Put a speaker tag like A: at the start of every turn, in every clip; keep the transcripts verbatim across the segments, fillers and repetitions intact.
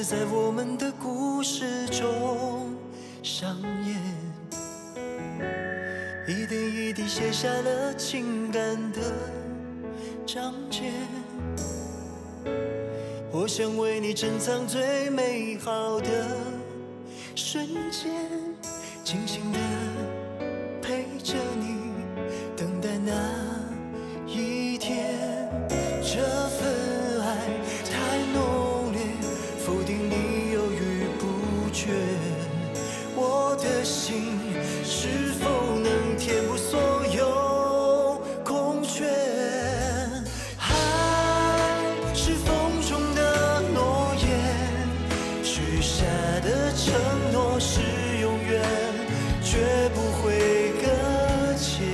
A: 在我们的故事中上演，一点一滴写下了情感的章节。我想为你珍藏最美好的瞬间，静静地陪着你，等待那一天。这份爱太浓烈，否定你犹豫不决。我的心是否能填补所有空缺？爱是风中的诺言，许下的承诺是永远，绝不会搁浅。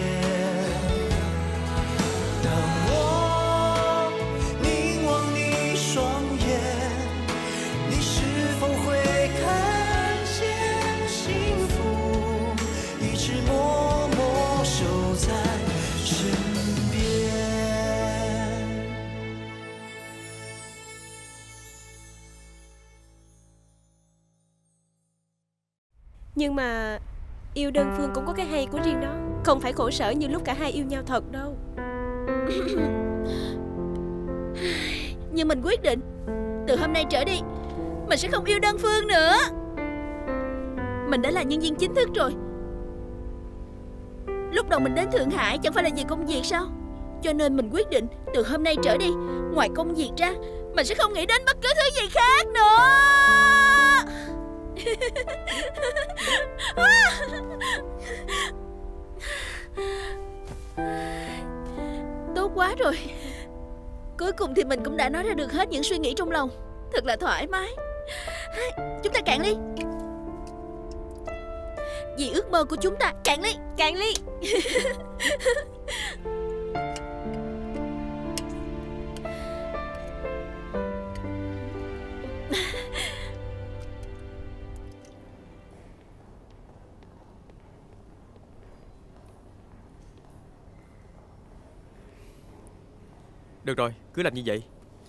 A: 当我凝望你双眼，你是否会看见幸福一直默默守在身边？
B: Nhưng mà yêu đơn phương cũng có cái hay của riêng nó, không phải khổ sở như lúc cả hai yêu nhau thật đâu.
C: Nhưng mình quyết định, từ hôm nay trở đi mình sẽ không yêu đơn phương nữa. Mình đã là nhân viên chính thức rồi. Lúc đầu mình đến Thượng Hải chẳng phải là vì công việc sao? Cho nên mình quyết định từ hôm nay trở đi, ngoài công việc ra mình sẽ không nghĩ đến bất cứ thứ gì khác nữa. Tốt quá rồi. Cuối cùng thì mình cũng đã nói ra được hết những suy nghĩ trong lòng. Thật là thoải mái. Chúng ta cạn ly. Vì ước mơ của chúng ta. Cạn ly.
B: Cạn ly.
D: Được rồi, cứ làm như vậy.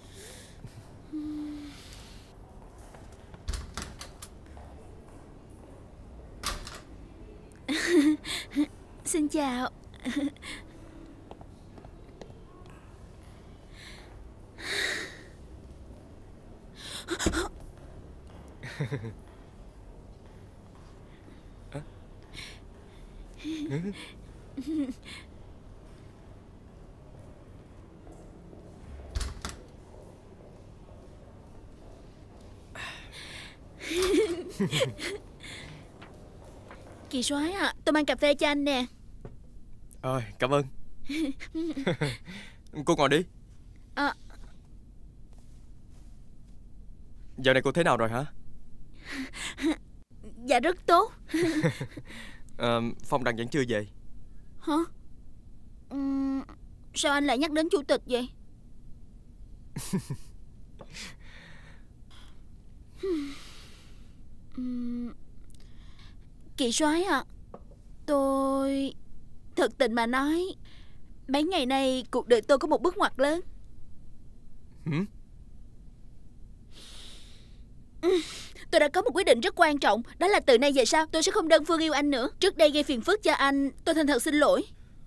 C: Xin chào. Kỳ soái à, tôi mang cà phê cho anh nè.
D: Ờ, cảm ơn. Cô ngồi đi.
C: À.
D: Dạo này cô thế nào rồi hả?
C: Dạ rất tốt.
D: à, Phong Đăng vẫn chưa về.
C: Hả? Uhm, sao anh lại nhắc đến chủ tịch vậy? uhm, Kỳ soái à, tôi... Thật tình mà nói, mấy ngày nay cuộc đời tôi có một bước ngoặt lớn.
D: Hử?
C: Tôi đã có một quyết định rất quan trọng. Đó là từ nay về sau tôi sẽ không đơn phương yêu anh nữa. Trước đây gây phiền phức cho anh, tôi thành thật xin lỗi.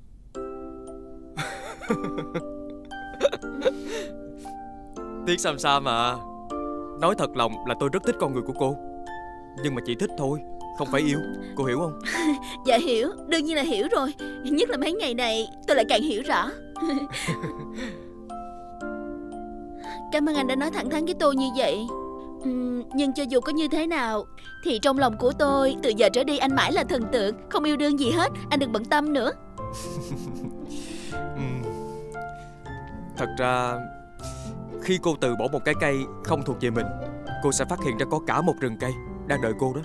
D: Tiếc Sam Sam à. Nói thật lòng là tôi rất thích con người của cô, nhưng mà chỉ thích thôi, không phải yêu. Cô hiểu không?
C: Dạ hiểu, đương nhiên là hiểu rồi. Nhất là mấy ngày này tôi lại càng hiểu rõ. Cảm ơn anh đã nói thẳng thắn với tôi như vậy. uhm, Nhưng cho dù có như thế nào thì trong lòng của tôi từ giờ trở đi anh mãi là thần tượng, không yêu đương gì hết. Anh đừng bận tâm nữa.
D: uhm. Thật ra khi cô từ bỏ một cái cây không thuộc về mình, cô sẽ phát hiện ra có cả một rừng cây đang đợi cô đó.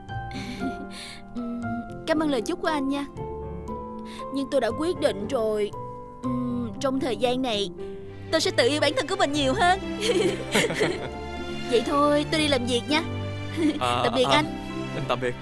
C: uhm, Cảm ơn lời chúc của anh nha. Nhưng tôi đã quyết định rồi. uhm, Trong thời gian này tôi sẽ tự yêu bản thân của mình nhiều hơn. Vậy thôi, tôi đi làm việc nha. à, Tạm biệt à, anh.
D: Anh tạm biệt.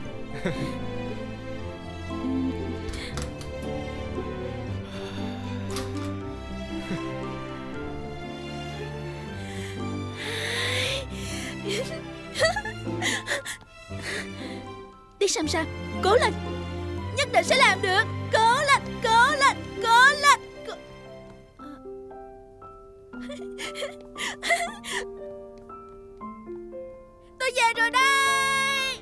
C: biết Sam Sam. Cố lên, nhất định sẽ làm được. Cố lên, cố lên, cố lên, cố... Tôi về rồi đây.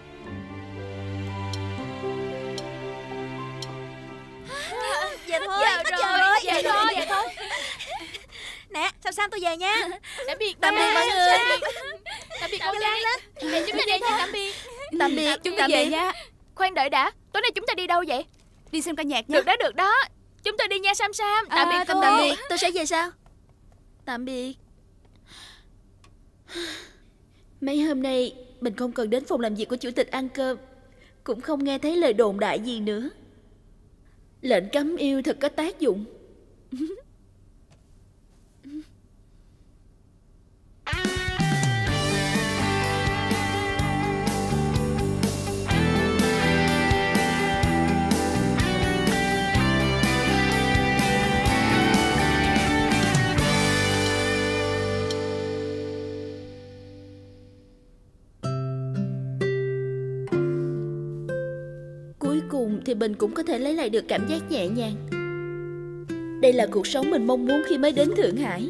C: Về thôi,
E: Giờ rồi,
C: về
E: về
C: thôi,
E: thôi,
C: về thôi.
E: Nè, Sam Sam tôi về nha.
B: Tạm biệt
C: Tạm biệt mọi người.
B: Tạm biệt con gái. Vậy chúng ta đi nha. Tạm biệt.
C: Tạm biệt,
E: Chúng ta
C: tạm
E: về
C: biệt.
E: nha. Khoan đợi đã, tối nay chúng ta đi đâu vậy?
C: Đi xem ca nhạc nhé.
E: Được đó, được đó. Chúng ta đi nha Sam Sam. Tạm biệt cô.
C: Tạm biệt, tôi sẽ về sau. Tạm biệt. Mấy hôm nay mình không cần đến phòng làm việc của chủ tịch ăn cơm, cũng không nghe thấy lời đồn đại gì nữa. Lệnh cấm yêu thật có tác dụng. Cuối cùng thì mình cũng có thể lấy lại được cảm giác nhẹ nhàng. Đây là cuộc sống mình mong muốn khi mới đến Thượng Hải.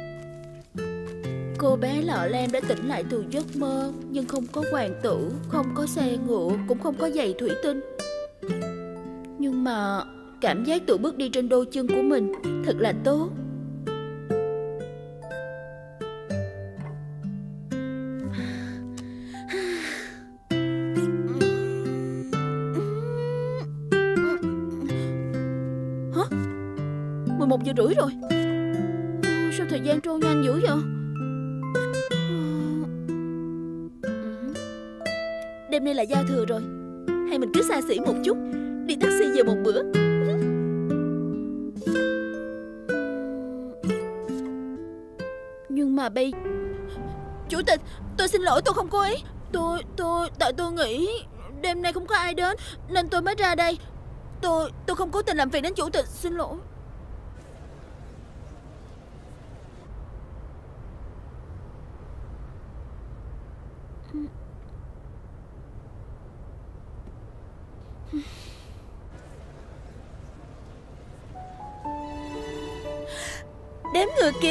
C: Cô bé Lọ Lem đã tỉnh lại từ giấc mơ, nhưng không có hoàng tử, không có xe ngựa, cũng không có giày thủy tinh. Nhưng mà cảm giác tự bước đi trên đôi chân của mình thật là tốt. mười một giờ rưỡi rồi. Sao thời gian trôi nhanh dữ vậy? Đêm nay là giao thừa rồi, hay mình cứ xa xỉ một chút, đi taxi về một bữa. Nhưng mà bây... Chủ tịch, tôi xin lỗi, tôi không cố ý. Tôi, tôi, tại tôi nghĩ đêm nay không có ai đến nên tôi mới ra đây. Tôi, tôi không cố tình làm phiền đến chủ tịch, xin lỗi. Đếm ngược kìa.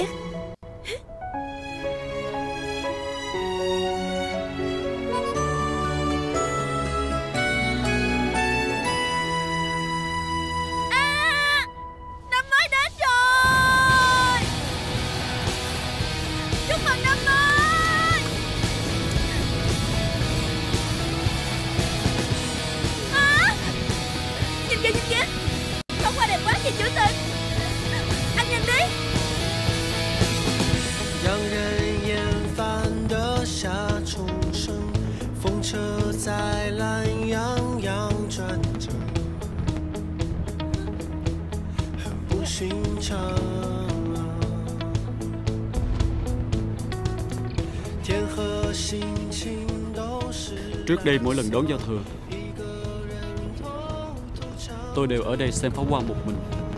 F: Trước đây mỗi lần đón giao thừa, tôi đều ở đây xem pháo hoa một mình.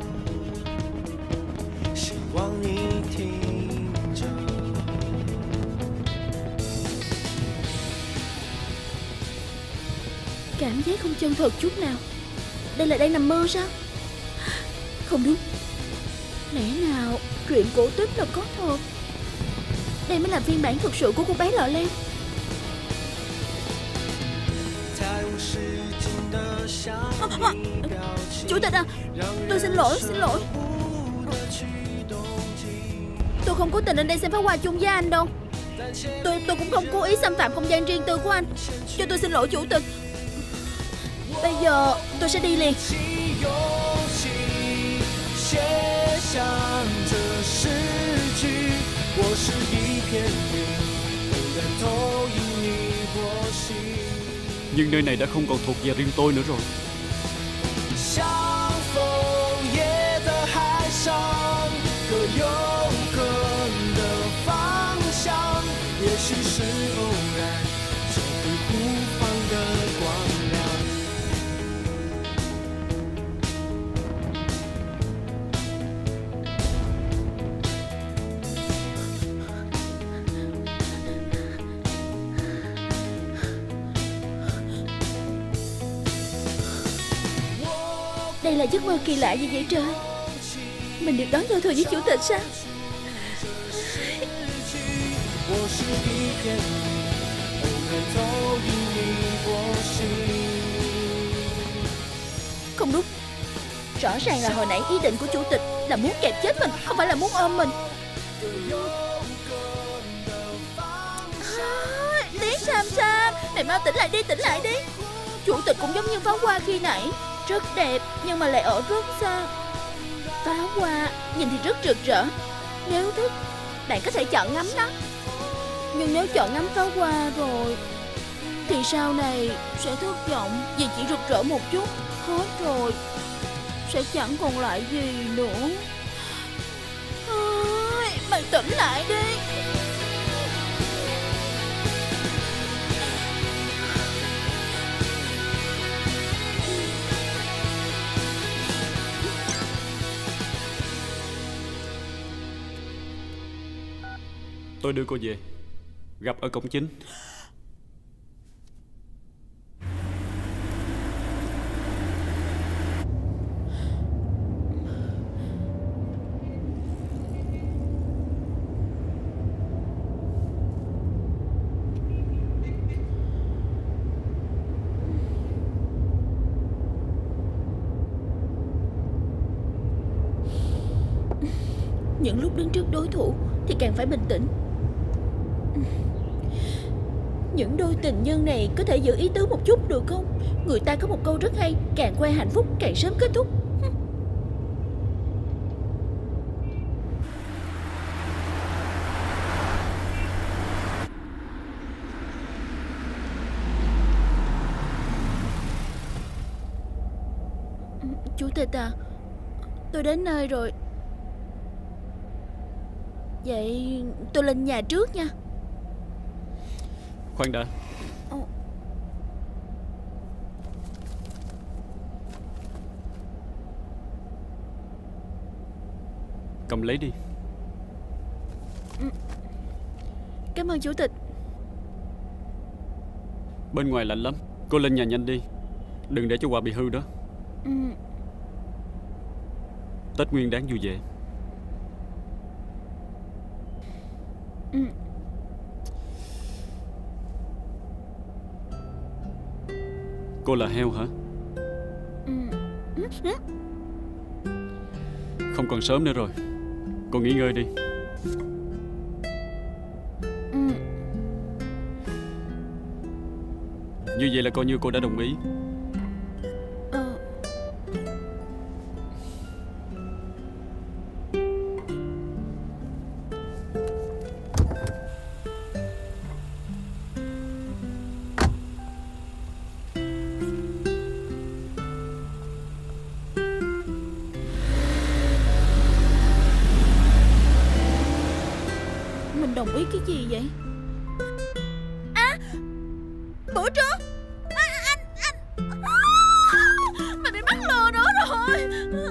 F: Cảm giác không chân thật chút nào. Đây là đang nằm mơ sao? Không đúng. Lẽ nào truyện cổ tích là có thật? Đây mới là phiên bản thực sự của cô bé Lọ Lem. À, à, chủ tịch à, tôi xin lỗi, xin lỗi. Tôi không cố tình lên đây xem pháo hoa chung với anh đâu. Tôi tôi cũng không cố ý xâm phạm không gian riêng tư của anh. Cho tôi xin lỗi chủ tịch. Bây giờ tôi sẽ đi liền. Nhưng nơi này đã không còn thuộc về riêng tôi nữa rồi. Đây là giấc mơ kỳ lạ gì vậy trời? Mình được đón giao thừa với chủ tịch sao? Không đúng. Rõ ràng là hồi nãy ý định của chủ tịch là muốn kẹp chết mình, không phải là muốn ôm mình. À, Tiếng Sam Sam, này mau tỉnh lại đi, tỉnh lại đi. Chủ tịch cũng giống như pháo hoa khi nãy, rất đẹp nhưng mà lại ở rất xa. Pháo hoa nhìn thì rất rực rỡ. Nếu thích, bạn có thể chọn ngắm nó. Nhưng nếu chọn ngắm pháo hoa rồi thì sau này sẽ thất vọng vì chỉ rực rỡ một chút, hết rồi sẽ chẳng còn lại gì nữa. Ôi, mày tỉnh lại đi.
G: Tôi đưa cô về. Gặp ở cổng chính.
F: Những lúc đứng trước đối thủ thì càng phải bình tĩnh. Những đôi tình nhân này có thể giữ ý tứ một chút được không? Người ta có một câu rất hay: càng khoe hạnh phúc càng sớm kết thúc. Chủ tịch à, tôi đến nơi rồi. Vậy tôi lên nhà trước nha.
G: Khoan đã.
F: Ồ.
G: Cầm lấy đi.
F: Cảm ơn chủ tịch.
G: Bên ngoài lạnh lắm, cô lên nhà nhanh đi. Đừng để cho quà bị hư đó.
F: Ừ.
G: Tết Nguyên Đán vui vẻ.
F: Ừ.
G: Cô là heo hả?
F: Ừ. Ừ.
G: Không còn sớm nữa rồi. Cô nghỉ ngơi đi.
F: Ừ.
G: Như vậy là coi như cô đã đồng ý.
F: Ờ. Mình đồng ý cái gì vậy? À, bữa trước à, anh anh à, mình bị bắt lừa nữa rồi.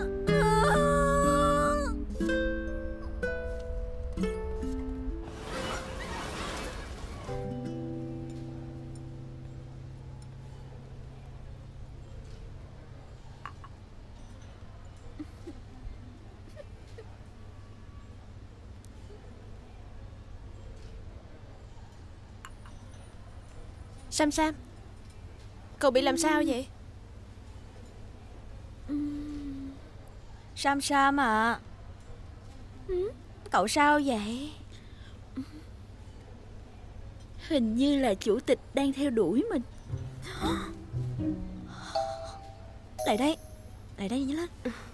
B: Sam Sam, cậu bị làm sao vậy?
E: Sam Sam à,
F: Ừ?
E: cậu sao vậy?
F: Hình như là chủ tịch đang theo đuổi mình.
E: Lại đây, lại đây nhanh lên.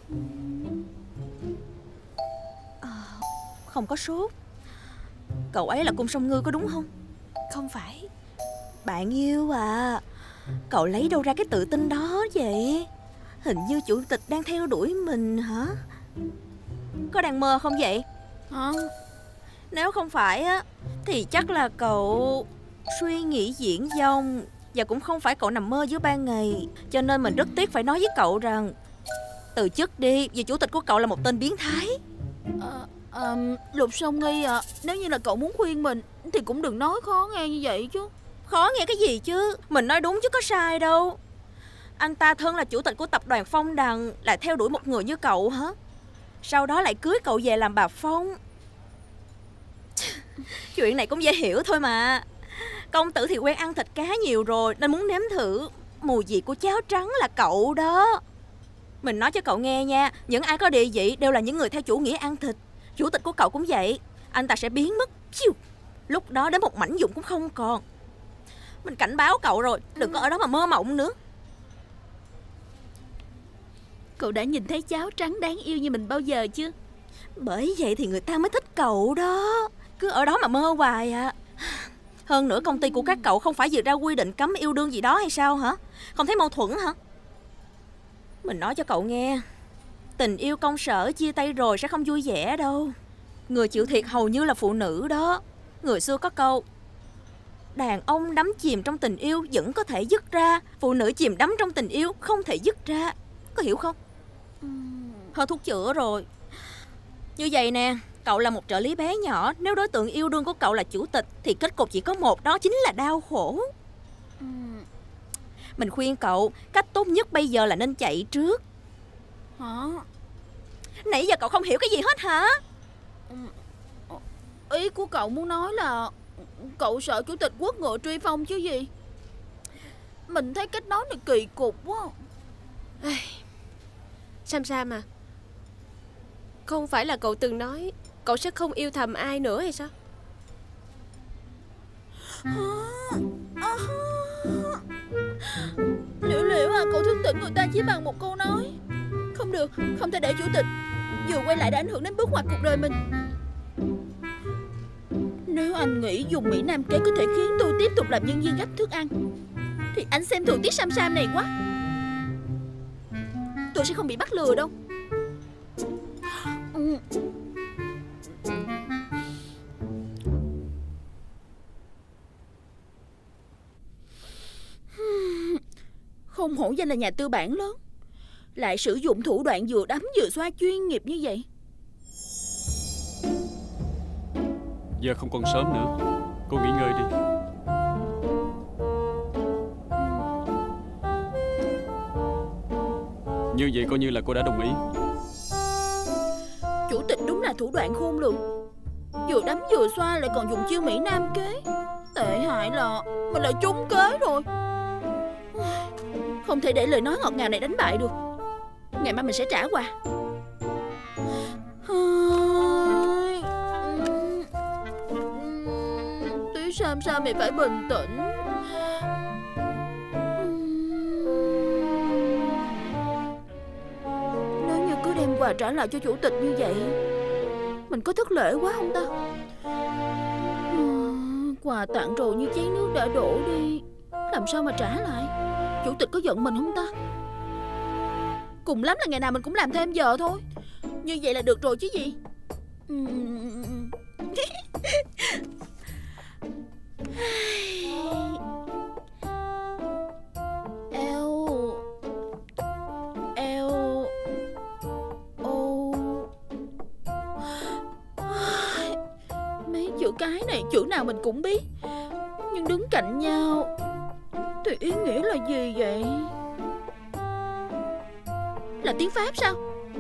E: À, không có sốt. Cậu ấy là cung song ngư có đúng không?
B: Không phải.
E: Bạn yêu à, cậu lấy đâu ra cái tự tin đó vậy? Hình như chủ tịch đang theo đuổi mình hả? Có đang mơ không vậy?
F: Hả?
E: Nếu không phải á thì chắc là cậu suy nghĩ diễn dông. Và cũng không phải cậu nằm mơ giữa ban ngày. Cho nên mình rất tiếc phải nói với cậu rằng từ chức đi, vì chủ tịch của cậu là một tên biến thái.
F: À, à, Lục Song Nghi à, nếu như là cậu muốn khuyên mình thì cũng đừng nói khó nghe như vậy chứ.
E: Khó nghe cái gì chứ, mình nói đúng chứ có sai đâu. Anh ta thân là chủ tịch của tập đoàn Phong Đằng lại theo đuổi một người như cậu hả? Sau đó lại cưới cậu về làm bà Phong. Chuyện này cũng dễ hiểu thôi mà. Công tử thì quen ăn thịt cá nhiều rồi nên muốn nếm thử mùi vị của cháo trắng là cậu đó. Mình nói cho cậu nghe nha, những ai có địa vị đều là những người theo chủ nghĩa ăn thịt. Chủ tịch của cậu cũng vậy. Anh ta sẽ biến mất. Lúc đó đến một mảnh dụng cũng không còn. Mình cảnh báo cậu rồi, đừng có ở đó mà mơ mộng nữa.
F: Cậu đã nhìn thấy cháo trắng đáng yêu như mình bao giờ chưa?
E: Bởi vậy thì người ta mới thích cậu đó. Cứ ở đó mà mơ hoài à. Hơn nữa công ty của các cậu không phải vừa ra quy định cấm yêu đương gì đó hay sao hả? Không thấy mâu thuẫn hả? Mình nói cho cậu nghe, tình yêu công sở chia tay rồi sẽ không vui vẻ đâu. Người chịu thiệt hầu như là phụ nữ đó. Người xưa có câu, đàn ông đắm chìm trong tình yêu vẫn có thể dứt ra, phụ nữ chìm đắm trong tình yêu không thể dứt ra. Có hiểu không? Hơi thuốc chữa rồi. Như vậy nè, cậu là một trợ lý bé nhỏ. Nếu đối tượng yêu đương của cậu là chủ tịch thì kết cục chỉ có một, đó chính là đau khổ. Mình khuyên cậu, cách tốt nhất bây giờ là nên chạy trước.
F: Hả?
E: Nãy giờ cậu không hiểu cái gì hết hả?
F: Ý của cậu muốn nói là cậu sợ chủ tịch quất ngựa truy phong chứ gì? Mình thấy cách nói này kỳ cục quá.
B: Sam Sam à, không phải là cậu từng nói cậu sẽ không yêu thầm ai nữa hay sao?
F: Liễu Liễu à, cậu thức tỉnh người ta chỉ bằng một câu nói. Không được, không thể để chủ tịch vừa quay lại đã ảnh hưởng đến bước ngoặt cuộc đời mình. Nếu anh nghĩ dùng Mỹ Nam kế có thể khiến tôi tiếp tục làm nhân viên gấp thức ăn thì anh xem thường tiết Sam Sam này quá. Tôi sẽ không bị bắt lừa đâu. Ừ. Không hổ danh là nhà tư bản lớn, lại sử dụng thủ đoạn vừa đấm vừa xoa chuyên nghiệp như vậy.
G: Giờ không còn sớm nữa, cô nghỉ ngơi đi. Như vậy coi như là cô đã đồng ý.
F: Chủ tịch đúng là thủ đoạn khôn lường, vừa đấm vừa xoa lại còn dùng chiêu Mỹ Nam kế. Tệ hại là mình lại trúng kế rồi. Không thể để lời nói ngọt ngào này đánh bại được. Ngày mai mình sẽ trả quà. Tí Sam Sam mày phải bình tĩnh. Nếu như cứ đem quà trả lại cho chủ tịch như vậy, mình có thất lễ quá không ta? Quà tặng rồi như chén nước đã đổ đi, làm sao mà trả lại? Chủ tịch có giận mình không ta? Cùng lắm là ngày nào mình cũng làm thêm giờ thôi. Như vậy là được rồi chứ gì. Eo Eo Ô. Mấy chữ cái này chữ nào mình cũng biết, nhưng đứng cạnh nhau thì ý nghĩa là gì vậy? Là tiếng Pháp sao?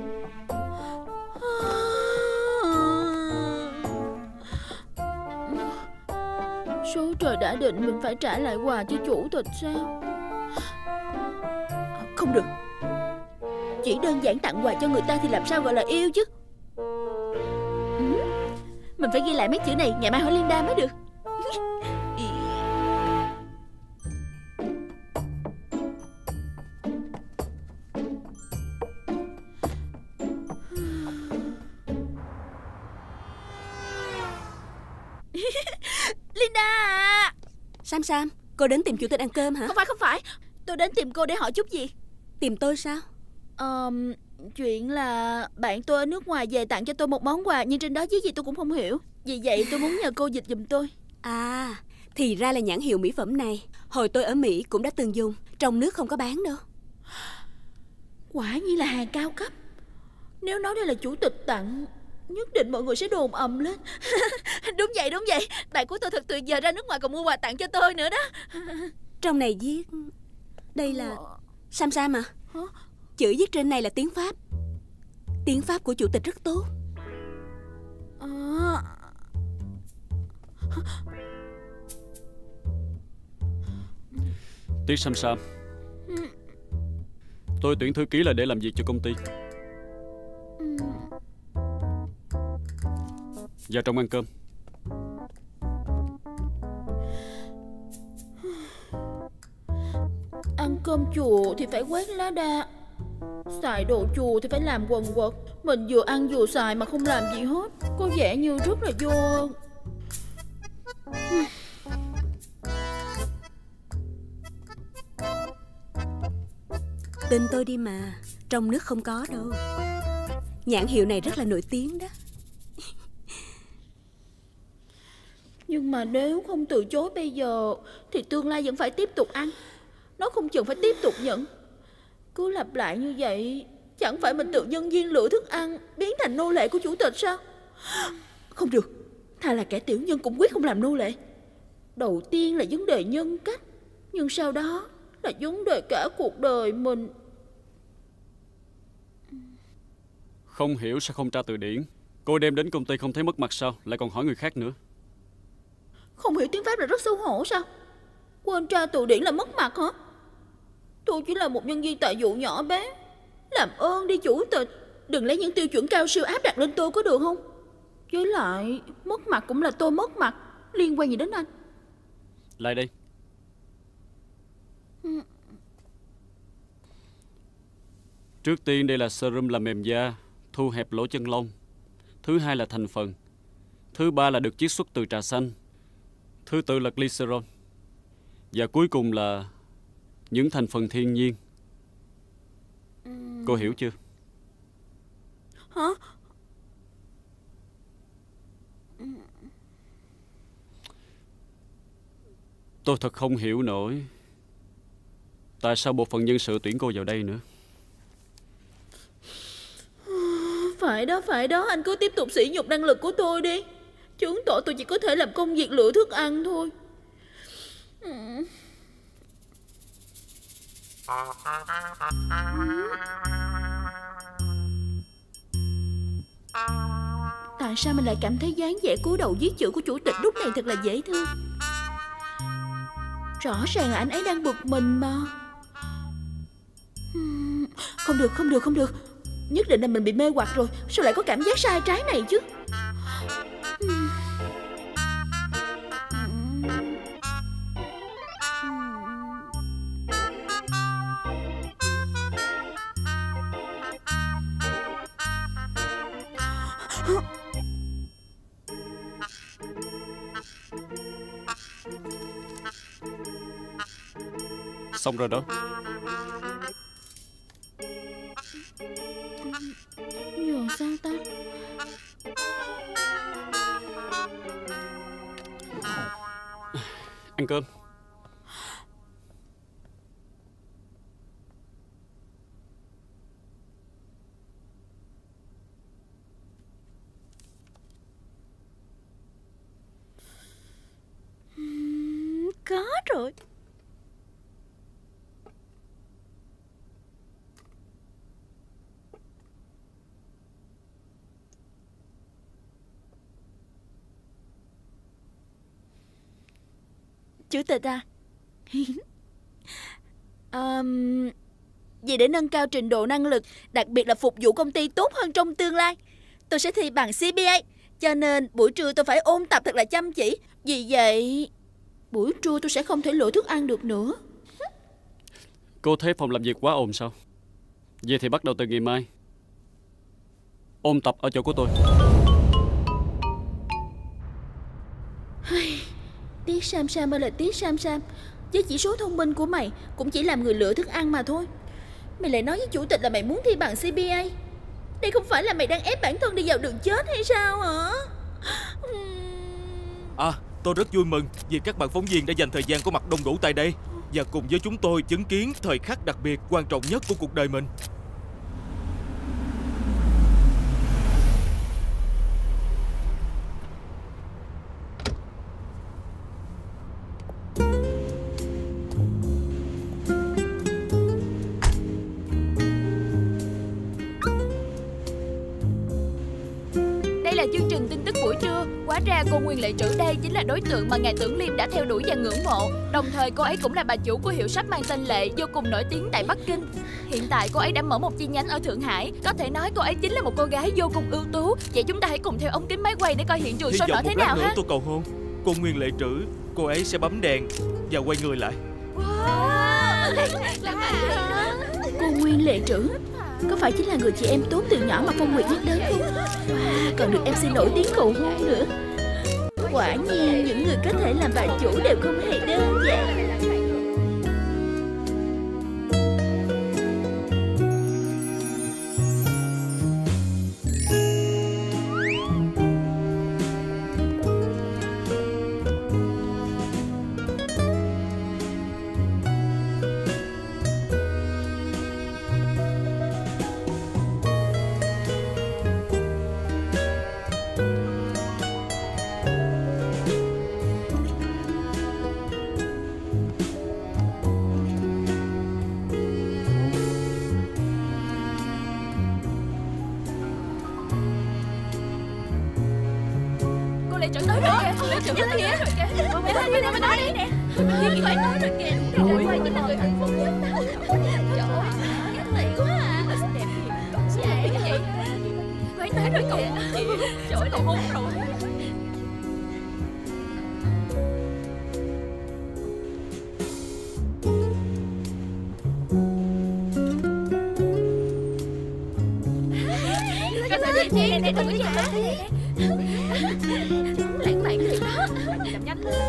F: Số trời đã định mình phải trả lại quà cho chủ tịch sao? Không được. Chỉ đơn giản tặng quà cho người ta thì làm sao gọi là yêu chứ? Ừ. Mình phải ghi lại mấy chữ này, ngày mai hỏi Linda mới được. Linda!
B: Sam Sam, cô đến tìm chủ tịch ăn cơm hả?
F: Không phải, không phải. Tôi đến tìm cô để hỏi chút gì.
B: Tìm tôi sao?
F: Ờ, chuyện là bạn tôi ở nước ngoài về tặng cho tôi một món quà, nhưng trên đó viết gì tôi cũng không hiểu. Vì vậy tôi muốn nhờ cô dịch giùm tôi.
B: À, thì ra là nhãn hiệu mỹ phẩm này hồi tôi ở Mỹ cũng đã từng dùng. Trong nước không có bán đâu.
F: Quả nhiên là hàng cao cấp. Nếu nói đây là chủ tịch tặng, nhất định mọi người sẽ đồn ầm lên. Đúng vậy, đúng vậy. Bạn của tôi thật tuyệt vời, ra nước ngoài còn mua quà tặng cho tôi nữa đó.
B: Trong này viết đây là Sam Sam à,
F: Hả?
B: chữ viết trên này là tiếng Pháp. Tiếng Pháp của chủ tịch rất tốt.
F: À...
G: Tiết Sam Sam, tôi tuyển thư ký là để làm việc cho công ty. Vào trong ăn cơm.
F: Ăn cơm chùa thì phải quét lá đa, xài đồ chùa thì phải làm quần quật. Mình vừa ăn vừa xài mà không làm gì hết, có vẻ như rất là vô ơn.
B: Tin tôi đi mà, trong nước không có đâu. Nhãn hiệu này rất là nổi tiếng đó.
F: Nhưng mà nếu không từ chối bây giờ thì tương lai vẫn phải tiếp tục ăn. Nó không chừng phải tiếp tục nhận. Cứ lặp lại như vậy, chẳng phải mình tự nhân viên lựa thức ăn, biến thành nô lệ của chủ tịch sao? Không được, thà là kẻ tiểu nhân cũng quyết không làm nô lệ. Đầu tiên là vấn đề nhân cách, nhưng sau đó là vấn đề cả cuộc đời mình.
G: Không hiểu sao không tra từ điển. Cô đem đến công ty không thấy mất mặt sao, lại còn hỏi người khác nữa.
F: Không hiểu tiếng Pháp là rất xấu hổ sao? Quên tra từ điển là mất mặt hả? Tôi chỉ là một nhân viên tại vụ nhỏ bé. Làm ơn đi chủ tịch, đừng lấy những tiêu chuẩn cao siêu áp đặt lên tôi có được không? Với lại mất mặt cũng là tôi mất mặt, liên quan gì đến anh?
G: Lại đây. Trước tiên đây là serum làm mềm da, thu hẹp lỗ chân lông. Thứ hai là thành phần. Thứ ba là được chiết xuất từ trà xanh. Thứ tư là glycerol. Và cuối cùng là những thành phần thiên nhiên. Cô hiểu chưa?
F: Hả?
G: Tôi thật không hiểu nổi tại sao bộ phận nhân sự tuyển cô vào đây nữa.
F: Phải đó, phải đó, anh cứ tiếp tục sỉ nhục năng lực của tôi đi. Chứng tỏ tôi chỉ có thể làm công việc lựa thức ăn thôi. Tại sao mình lại cảm thấy dáng vẻ cúi đầu viết chữ của chủ tịch lúc này thật là dễ thương? Rõ ràng là anh ấy đang bực mình mà. Không được, không được, không được. Nhất định là mình bị mê hoặc rồi. Sao lại có cảm giác sai trái này chứ?
G: Xong rồi đó.
F: Giờ sao ta?
G: Ăn cơm.
F: Có rồi. Chủ tịch à, um, vì để nâng cao trình độ năng lực, đặc biệt là phục vụ công ty tốt hơn trong tương lai, tôi sẽ thi bằng xê bê a. Cho nên buổi trưa tôi phải ôn tập thật là chăm chỉ. Vì vậy buổi trưa tôi sẽ không thể lựa thức ăn được nữa.
G: Cô thấy phòng làm việc quá ồn sao? Vậy thì bắt đầu từ ngày mai ôn tập ở chỗ của tôi.
F: Tiết Sam Sam ơi là Tiết Sam Sam, với chỉ số thông minh của mày cũng chỉ làm người lựa thức ăn mà thôi. Mày lại nói với chủ tịch là mày muốn thi bằng xê bê a. Đây không phải là mày đang ép bản thân đi vào đường chết hay sao hả?
H: À, tôi rất vui mừng vì các bạn phóng viên đã dành thời gian có mặt đông đủ tại đây và cùng với chúng tôi chứng kiến thời khắc đặc biệt quan trọng nhất của cuộc đời mình.
F: là chương trình tin tức buổi trưa. Hóa ra cô Nguyên Lệ Trữ đây chính là đối tượng mà ngài Tưởng Liêm đã theo đuổi và ngưỡng mộ. Đồng thời cô ấy cũng là bà chủ của hiệu sách mang tên Lệ, vô cùng nổi tiếng tại Bắc Kinh. Hiện tại cô ấy đã mở một chi nhánh ở Thượng Hải. Có thể nói cô ấy chính là một cô gái vô cùng ưu tú. Vậy chúng ta hãy cùng theo ống kính máy quay để coi hiện trường
H: Hy
F: sôi nổi
H: vọng một
F: thế
H: lát
F: nào
H: nữa
F: ha.
H: tôi cầu hôn cô Nguyên Lệ Trữ, cô ấy sẽ bấm đèn và quay người lại.
F: Cô Nguyên Lệ Trữ có phải chính là người chị em tốt từ nhỏ mà Phong Nguyệt nhắc đến không? Wow, còn được em xê nổi tiếng cầu hôn nữa. Quả nhiên những người có thể làm bà chủ đều không hề đơn giản. Lệ Trữ tới rồi kìa, Lệ Trữ tới kìa rồi kìa. Mình lên, mình lên, mình nói đi nè. Kia kìa, tới rồi kìa. Rồi, quay chính là người hạnh phúc nhất. Trời ơi, ghét lị quá à. Xinh đẹp thiệt. Vậy cái gì? Quay tới rồi cậu. Trời ơi, cậu hôn rồi. Cái gì vậy? Nè, nè, đừng có gì hả? Lãng mạn thiệt đó. Làm nhanh lên.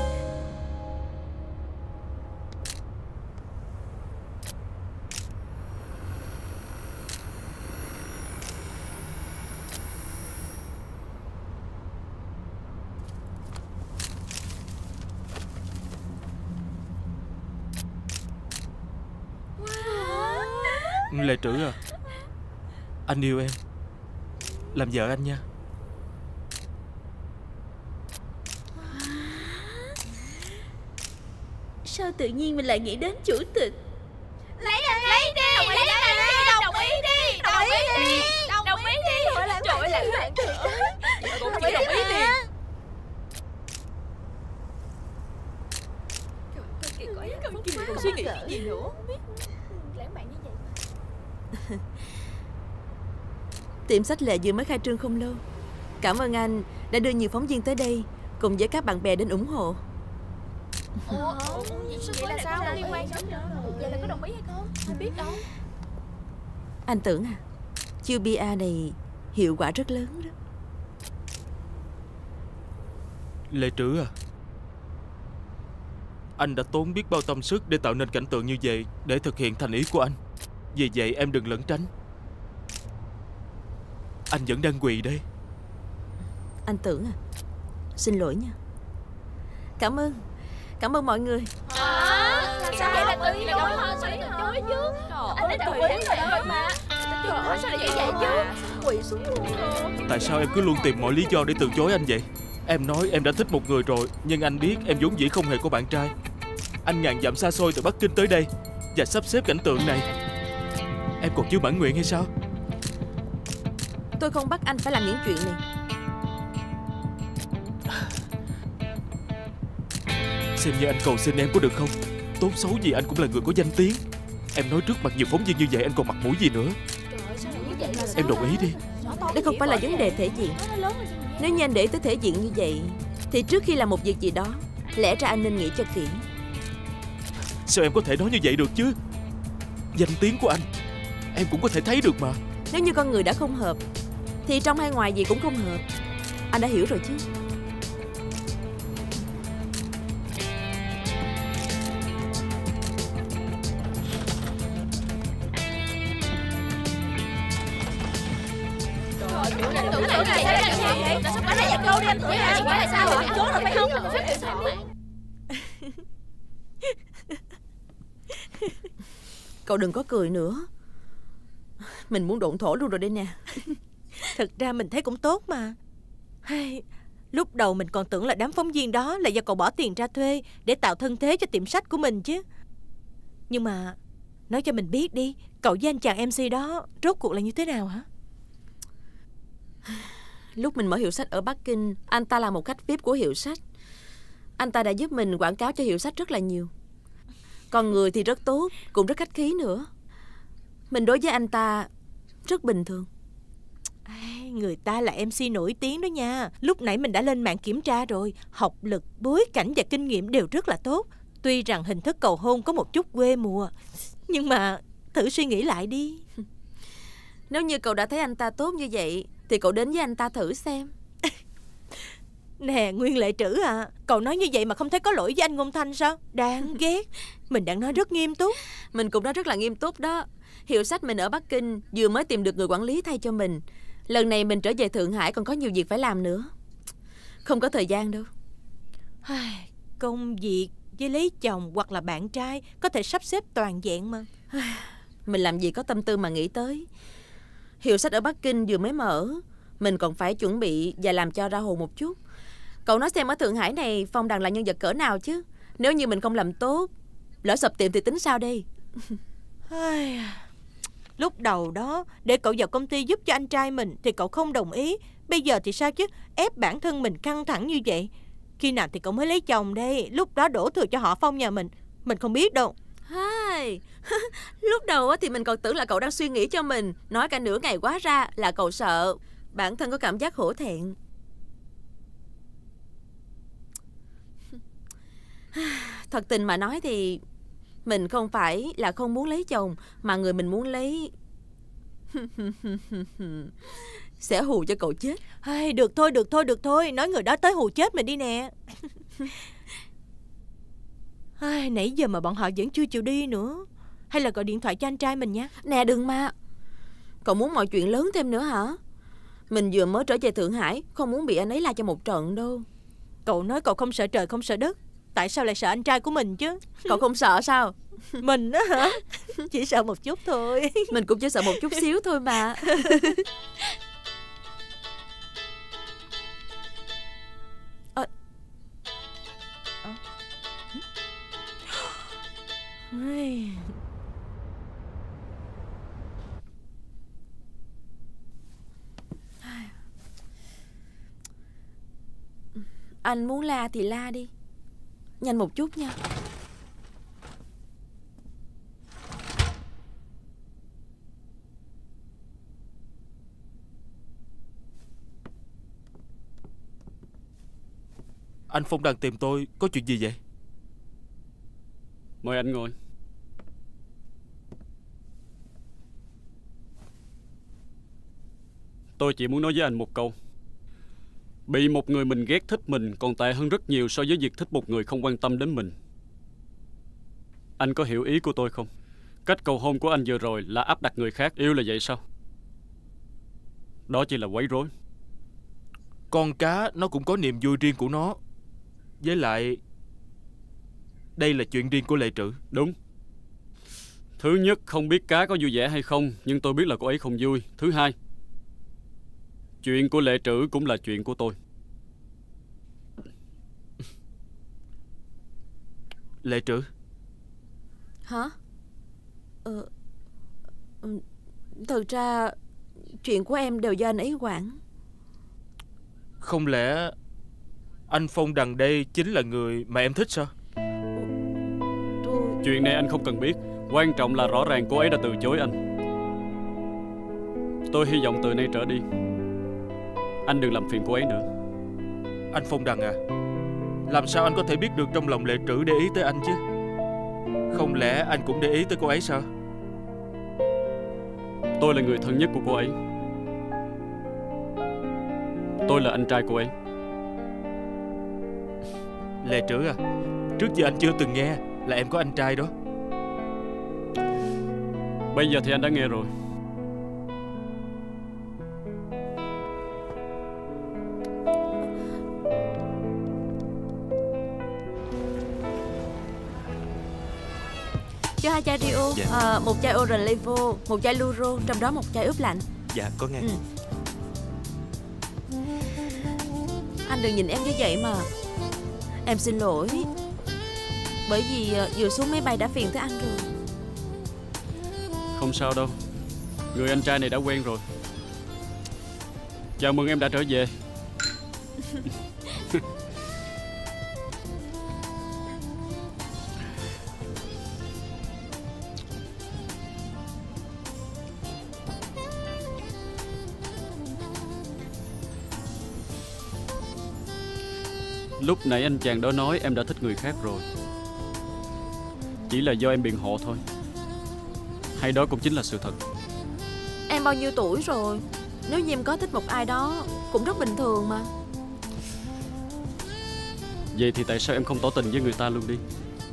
H: Lệ Trữ à, anh yêu em, làm vợ anh nha.
F: Sao tự nhiên mình lại nghĩ đến chủ tịch?
E: Lấy đi, lấy đi, lấy đi, đồng ý đi, đồng ý đi, đồng ý đi. Trời ơi, lãng mạn thiệt đó.
B: Cũng chỉ đồng ý đi.
E: Còn suy nghĩ cái gì nữa? Lãng mạn như vậy.
I: Tiệm sách Lệ vừa mới khai trương không lâu. Cảm ơn anh đã đưa nhiều phóng viên tới đây cùng với các bạn bè đến ủng hộ.
F: Ủa, vậy là sao? Liên quan đến vậy là có đồng ý hay không? Anh biết đâu.
I: Anh Tưởng à, chiêu bê a này hiệu quả rất lớn đó.
H: Lệ Trữ à, anh đã tốn biết bao tâm sức để tạo nên cảnh tượng như vậy để thực hiện thành ý của anh. Vì vậy em đừng lẩn tránh. Anh vẫn đang quỳ đây.
I: Anh Tưởng à, xin lỗi nha. Cảm ơn, cảm ơn mọi người.
F: À, sao vậy là tự nhiên đâu hả? Sao lại từ chối chứ? Anh đã đồng ý rồi mà. Trời ơi, sao lại như vậy chứ? Quỳ xuống luôn rồi.
H: Tại sao em cứ luôn tìm mọi lý do để từ chối anh vậy? Em nói em đã thích một người rồi, nhưng anh biết em vốn dĩ không hề có bạn trai. Anh ngàn dặm xa xôi từ Bắc Kinh tới đây và sắp xếp cảnh tượng này. Em còn chưa mãn nguyện hay sao?
I: Tôi không bắt anh phải làm những chuyện này.
H: Xem như anh cầu xin em có được không? Tốt xấu gì anh cũng là người có danh tiếng. Em nói trước mặt nhiều phóng viên như vậy anh còn mặt mũi gì nữa? Em đồng ý đi.
I: Đây không phải là vấn đề thể diện. Nếu như anh để tới thể diện như vậy thì trước khi làm một việc gì đó, lẽ ra anh nên nghĩ cho kỹ.
H: Sao em có thể nói như vậy được chứ? Danh tiếng của anh em cũng có thể thấy được mà.
I: Nếu như con người đã không hợp thì trong hay ngoài gì cũng không hợp. Anh đã hiểu rồi chứ?
E: Anh Tưởng này là sao vậy? Tại sao phải là cô đi anh Tưởng à? Phải là sao vậy? Chốt rồi phải không?
I: Cậu đừng có cười nữa. Mình muốn độn thổ luôn rồi đây nè.
B: Thực ra mình thấy cũng tốt mà. Hay, lúc đầu mình còn tưởng là đám phóng viên đó là do cậu bỏ tiền ra thuê để tạo thân thế cho tiệm sách của mình chứ. Nhưng mà nói cho mình biết đi, cậu với anh chàng em xê đó rốt cuộc là như thế nào hả?
I: Lúc mình mở hiệu sách ở Bắc Kinh, anh ta là một khách vi ai pi của hiệu sách. Anh ta đã giúp mình quảng cáo cho hiệu sách rất là nhiều. Con người thì rất tốt, cũng rất khách khí nữa. Mình đối với anh ta rất bình thường.
B: Người ta là em xê nổi tiếng đó nha. Lúc nãy mình đã lên mạng kiểm tra rồi. Học lực, bối cảnh và kinh nghiệm đều rất là tốt. Tuy rằng hình thức cầu hôn có một chút quê mùa, nhưng mà thử suy nghĩ lại đi.
I: Nếu như cậu đã thấy anh ta tốt như vậy thì cậu đến với anh ta thử xem.
B: Nè Nguyên Lệ Trữ à, cậu nói như vậy mà không thấy có lỗi với anh Ngôn Thanh sao? Đáng ghét. Mình đang nói rất nghiêm túc.
I: Mình cũng nói rất là nghiêm túc đó. Hiệu sách mình ở Bắc Kinh vừa mới tìm được người quản lý thay cho mình. Lần này mình trở về Thượng Hải còn có nhiều việc phải làm nữa. Không có thời gian đâu.
B: Công việc với lấy chồng hoặc là bạn trai có thể sắp xếp toàn vẹn mà.
I: Mình làm gì có tâm tư mà nghĩ tới. Hiệu sách ở Bắc Kinh vừa mới mở, mình còn phải chuẩn bị và làm cho ra hồn một chút. Cậu nói xem ở Thượng Hải này Phong Đằng là nhân vật cỡ nào chứ. Nếu như mình không làm tốt, lỡ sập tiệm thì tính sao đây?
B: Lúc đầu đó để cậu vào công ty giúp cho anh trai mình thì cậu không đồng ý. Bây giờ thì sao chứ? Ép bản thân mình căng thẳng như vậy. Khi nào thì cậu mới lấy chồng đây? Lúc đó đổ thừa cho họ Phong nhà mình. Mình không biết đâu.
I: Hai. Lúc đầu thì mình còn tưởng là cậu đang suy nghĩ cho mình. Nói cả nửa ngày quá ra là cậu sợ. Bản thân có cảm giác hổ thẹn. Thật tình mà nói thì mình không phải là không muốn lấy chồng, mà người mình muốn lấy sẽ hù cho cậu chết.
B: Ai, được thôi, được thôi, được thôi. Nói người đó tới hù chết mình đi nè. Ai, nãy giờ mà bọn họ vẫn chưa chịu đi nữa. Hay là gọi điện thoại cho anh trai mình nha.
I: Nè đừng mà. Cậu muốn mọi chuyện lớn thêm nữa hả? Mình vừa mới trở về Thượng Hải, không muốn bị anh ấy la cho một trận đâu.
B: Cậu nói cậu không sợ trời không sợ đất, tại sao lại sợ anh trai của mình chứ?
I: Cậu không sợ sao?
B: Mình á hả? Chỉ sợ một chút thôi.
I: Mình cũng chỉ sợ một chút xíu thôi mà.
B: à. À.
I: Anh muốn la thì la đi. Nhanh một chút nha.
H: Anh Phong Đằng tìm tôi, có chuyện gì vậy?
G: Mời anh ngồi. Tôi chỉ muốn nói với anh một câu. Bị một người mình ghét thích mình còn tệ hơn rất nhiều so với việc thích một người không quan tâm đến mình. Anh có hiểu ý của tôi không? Cách cầu hôn của anh vừa rồi là áp đặt người khác. Yêu là vậy sao? Đó chỉ là quấy rối.
H: Con cá nó cũng có niềm vui riêng của nó. Với lại đây là chuyện riêng của Lệ Trữ.
G: Đúng. Thứ nhất, không biết cá có vui vẻ hay không, nhưng tôi biết là cô ấy không vui. Thứ hai, chuyện của Lệ Trữ cũng là chuyện của tôi.
H: Lệ Trữ.
I: Hả? Ờ, thực ra chuyện của em đều do anh ấy quản.
H: Không lẽ anh Phong Đằng đây chính là người mà em thích sao?
I: Tôi...
G: Chuyện này anh không cần biết. Quan trọng là rõ ràng cô ấy đã từ chối anh. Tôi hy vọng từ nay trở đi anh đừng làm phiền cô ấy nữa.
H: Anh Phong Đằng à, làm sao anh có thể biết được trong lòng Lệ Trữ để ý tới anh chứ? Không lẽ anh cũng để ý tới cô ấy sao?
G: Tôi là người thân nhất của cô ấy. Tôi là anh trai cô ấy.
H: Lệ Trữ à, trước giờ anh chưa từng nghe là em có anh trai đó.
G: Bây giờ thì anh đã nghe rồi.
I: Cho hai chai Rio,
H: dạ.
I: à, một chai Orange Levo, một chai Luro, trong đó một chai ướp lạnh.
H: Dạ, có nghe.
I: Ừ. Anh đừng nhìn em như vậy mà. Em xin lỗi. Bởi vì vừa xuống máy bay đã phiền tới anh rồi.
G: Không sao đâu. Người anh trai này đã quen rồi. Chào mừng em đã trở về. Lúc nãy anh chàng đó nói em đã thích người khác rồi. Chỉ là do em biện hộ thôi, hay đó cũng chính là sự thật?
I: Em bao nhiêu tuổi rồi? Nếu như em có thích một ai đó cũng rất bình thường mà.
G: Vậy thì tại sao em không tỏ tình với người ta luôn đi?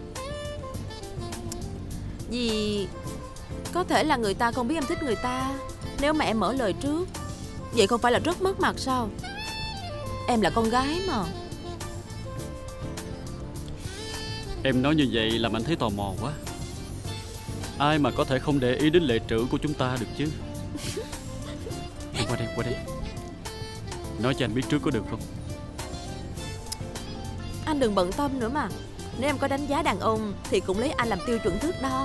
I: Vì có thể là người ta không biết em thích người ta. Nếu mà em mở lời trước, vậy không phải là rất mất mặt sao? Em là con gái mà.
G: Em nói như vậy làm anh thấy tò mò quá. Ai mà có thể không để ý đến lệ trữ của chúng ta được chứ? Em qua đây, qua đây. Nói cho anh biết trước có được không?
I: Anh đừng bận tâm nữa mà. Nếu em có đánh giá đàn ông thì cũng lấy anh làm tiêu chuẩn thước đo.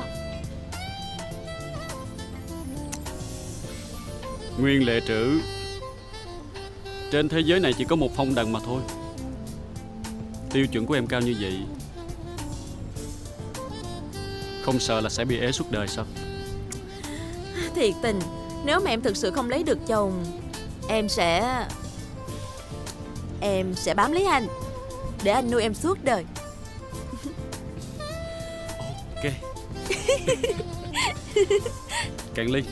G: Nguyên lệ trữ, trên thế giới này chỉ có một phong đằng mà thôi. Tiêu chuẩn của em cao như vậy, không sợ là sẽ bị ế suốt đời sao?
I: Thiệt tình, nếu mà em thực sự không lấy được chồng, Em sẽ Em sẽ bám lấy anh, để anh nuôi em suốt đời.
G: Ok. Cạn ly.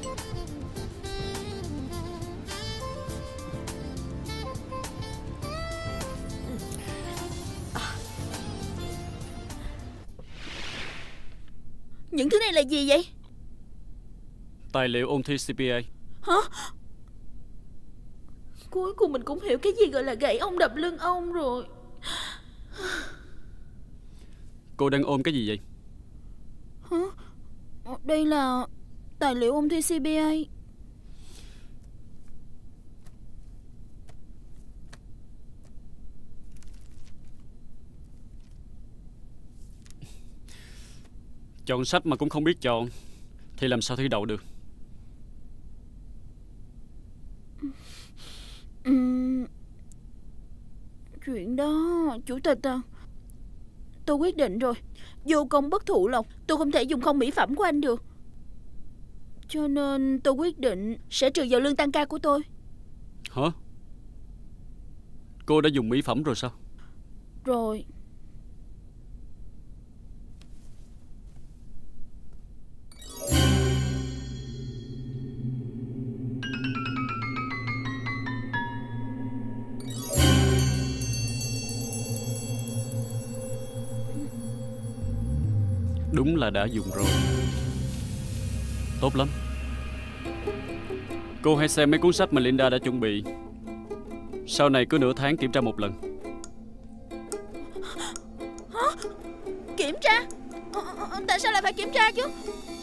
F: Những thứ này là gì vậy?
G: Tài liệu ôn thi xê pê a.
F: Hả? Cuối cùng mình cũng hiểu cái gì gọi là gậy ông đập lưng ông rồi.
G: Cô đang ôm cái gì vậy?
F: Hả? Đây là tài liệu ôn thi xê pê a.
G: Chọn sách mà cũng không biết chọn thì làm sao thi đậu được?
F: Uhm, chuyện đó, chủ tịch à, tôi quyết định rồi. Vô công bất thụ lộc, tôi không thể dùng không mỹ phẩm của anh được. Cho nên tôi quyết định sẽ trừ vào lương tăng ca của tôi.
G: Hả? Cô đã dùng mỹ phẩm rồi sao?
F: Rồi.
G: Đúng là đã dùng rồi. Tốt lắm. Cô hãy xem mấy cuốn sách mà Linda đã chuẩn bị. Sau này cứ nửa tháng kiểm tra một lần.
F: Hả? Kiểm tra? Tại sao lại phải kiểm tra chứ?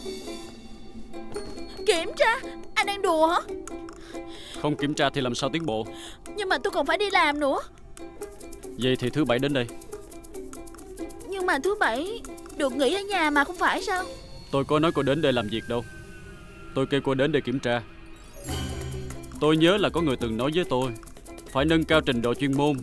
F: Kiểm tra? Anh đang đùa hả?
G: Không kiểm tra thì làm sao tiến bộ?
F: Nhưng mà tôi còn phải đi làm nữa.
G: Vậy thì thứ bảy đến đây.
F: Nhưng mà thứ bảy được nghỉ ở nhà mà, không phải sao?
G: Tôi có nói cô đến đây làm việc đâu. Tôi kêu cô đến để kiểm tra. Tôi nhớ là có người từng nói với tôi phải nâng cao trình độ chuyên môn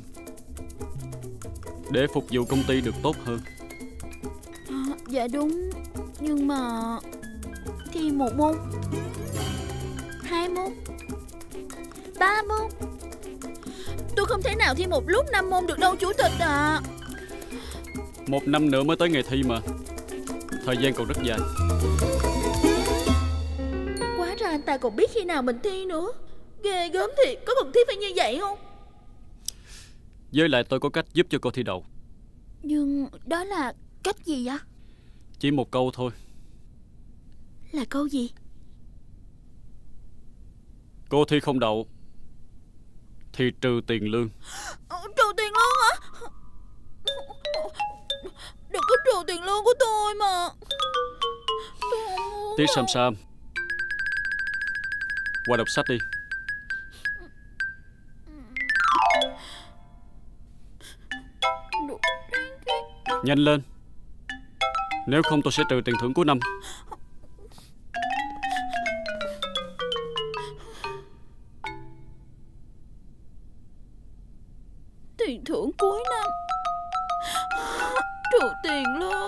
G: để phục vụ công ty được tốt hơn.
F: À, dạ đúng. Nhưng mà thi một môn, hai môn, ba môn, tôi không thể nào thi một lúc năm môn được đâu chủ tịch ạ. À.
G: Một năm nữa mới tới ngày thi mà. Thời gian còn rất dài.
F: Quá ra anh ta còn biết khi nào mình thi nữa. Ghê gớm thiệt. Có cần thiết phải như vậy không?
G: Với lại tôi có cách giúp cho cô thi đậu.
F: Nhưng đó là cách gì vậy?
G: Chỉ một câu thôi.
F: Là câu gì?
G: Cô thi không đậu thì trừ tiền lương.
F: Trừ tiền lương hả? Đừng có trừ tiền lương của tôi mà.
G: Tiết Sam Sam, qua đọc sách đi. Nhanh lên, nếu không tôi sẽ trừ tiền thưởng của năm.
F: tiền thưởng cuối năm. Trừ tiền lương.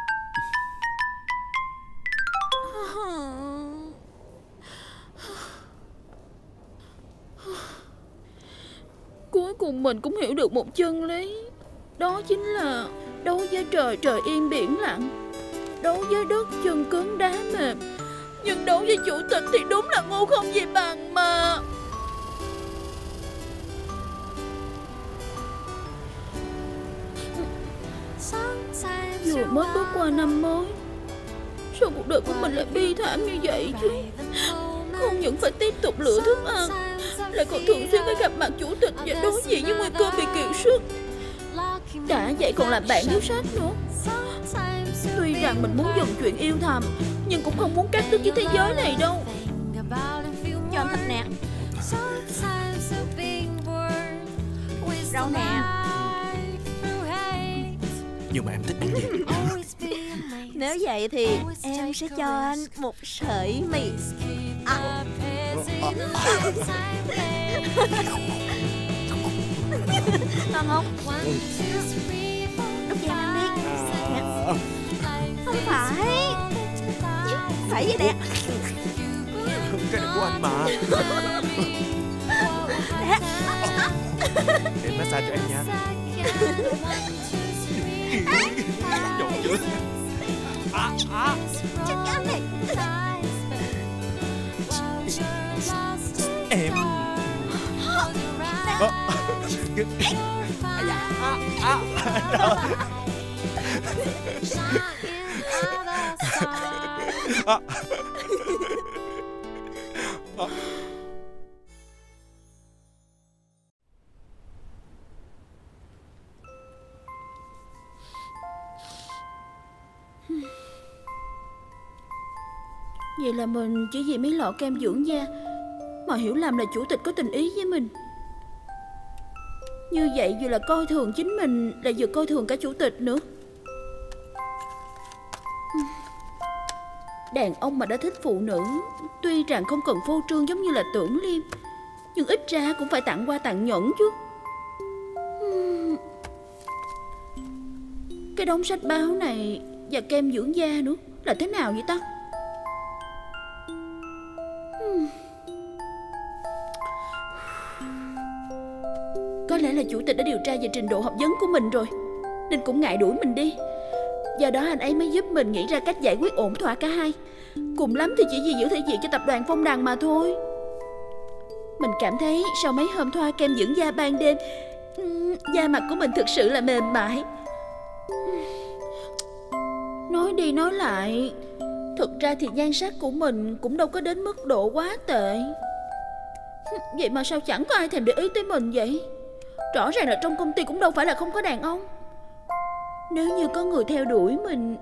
F: Cuối cùng mình cũng hiểu được một chân lý. Đó chính là đấu với trời, trời yên biển lặng. Đấu với đất, chân cứng đá mềm. Nhưng đấu với chủ tịch thì đúng là ngu không gì bằng mà. Vừa mới bước qua năm mới, sao cuộc đời của mình lại bi thảm như vậy chứ? Không những phải tiếp tục lựa thức ăn, lại còn thường xuyên phải gặp mặt chủ tịch và đối diện với nguy cơ bị kiệt sức. Đã vậy còn làm bạn hiếu sách nữa. Tuy rằng mình muốn dừng chuyện yêu thầm, nhưng cũng không muốn cắt đứt với thế giới này đâu.
E: Cho anh thịt nè. Rau nè.
A: Nhưng mà em thích ăn gì?
E: Nếu vậy thì em sẽ cho anh một sợi mì. À. Ngon không? Đút cho em ăn đi. Nè. Không phải. Phải vậy nè.
A: Cái này của anh mà. Để massage cho em nha. Nhộn chưa? À, à.
E: Chết cái anh này.
A: Em. À, à, à, à.
F: Vậy là mình chỉ vì mấy lọ kem dưỡng da mà hiểu lầm là chủ tịch có tình ý với mình. Như vậy vừa là coi thường chính mình, lại vừa coi thường cả chủ tịch nữa. Đàn ông mà đã thích phụ nữ, tuy rằng không cần phô trương giống như là Tưởng Liêm, nhưng ít ra cũng phải tặng quà tặng nhẫn chứ. Cái đống sách báo này và kem dưỡng da nữa là thế nào vậy ta? Có lẽ là chủ tịch đã điều tra về trình độ học vấn của mình rồi, nên cũng ngại đuổi mình đi. Do đó anh ấy mới giúp mình nghĩ ra cách giải quyết ổn thỏa cả hai. Cùng lắm thì chỉ vì giữ thể diện cho tập đoàn Phong Đằng mà thôi. Mình cảm thấy sau mấy hôm thoa kem dưỡng da ban đêm, da mặt của mình thực sự là mềm mại. Nói đi nói lại, thực ra thì nhan sắc của mình cũng đâu có đến mức độ quá tệ. Vậy mà sao chẳng có ai thèm để ý tới mình vậy? Rõ ràng là trong công ty cũng đâu phải là không có đàn ông. Nếu như có người theo đuổi mình.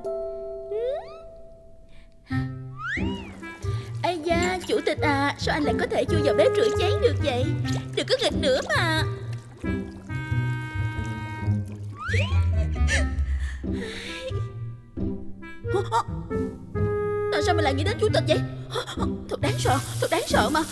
F: Ây da, chủ tịch à, sao anh lại có thể chui vào bếp rửa chén được vậy? Đừng có nghịch nữa mà. Tại sao mình lại nghĩ đến chủ tịch vậy? Thật đáng sợ, thật đáng sợ mà.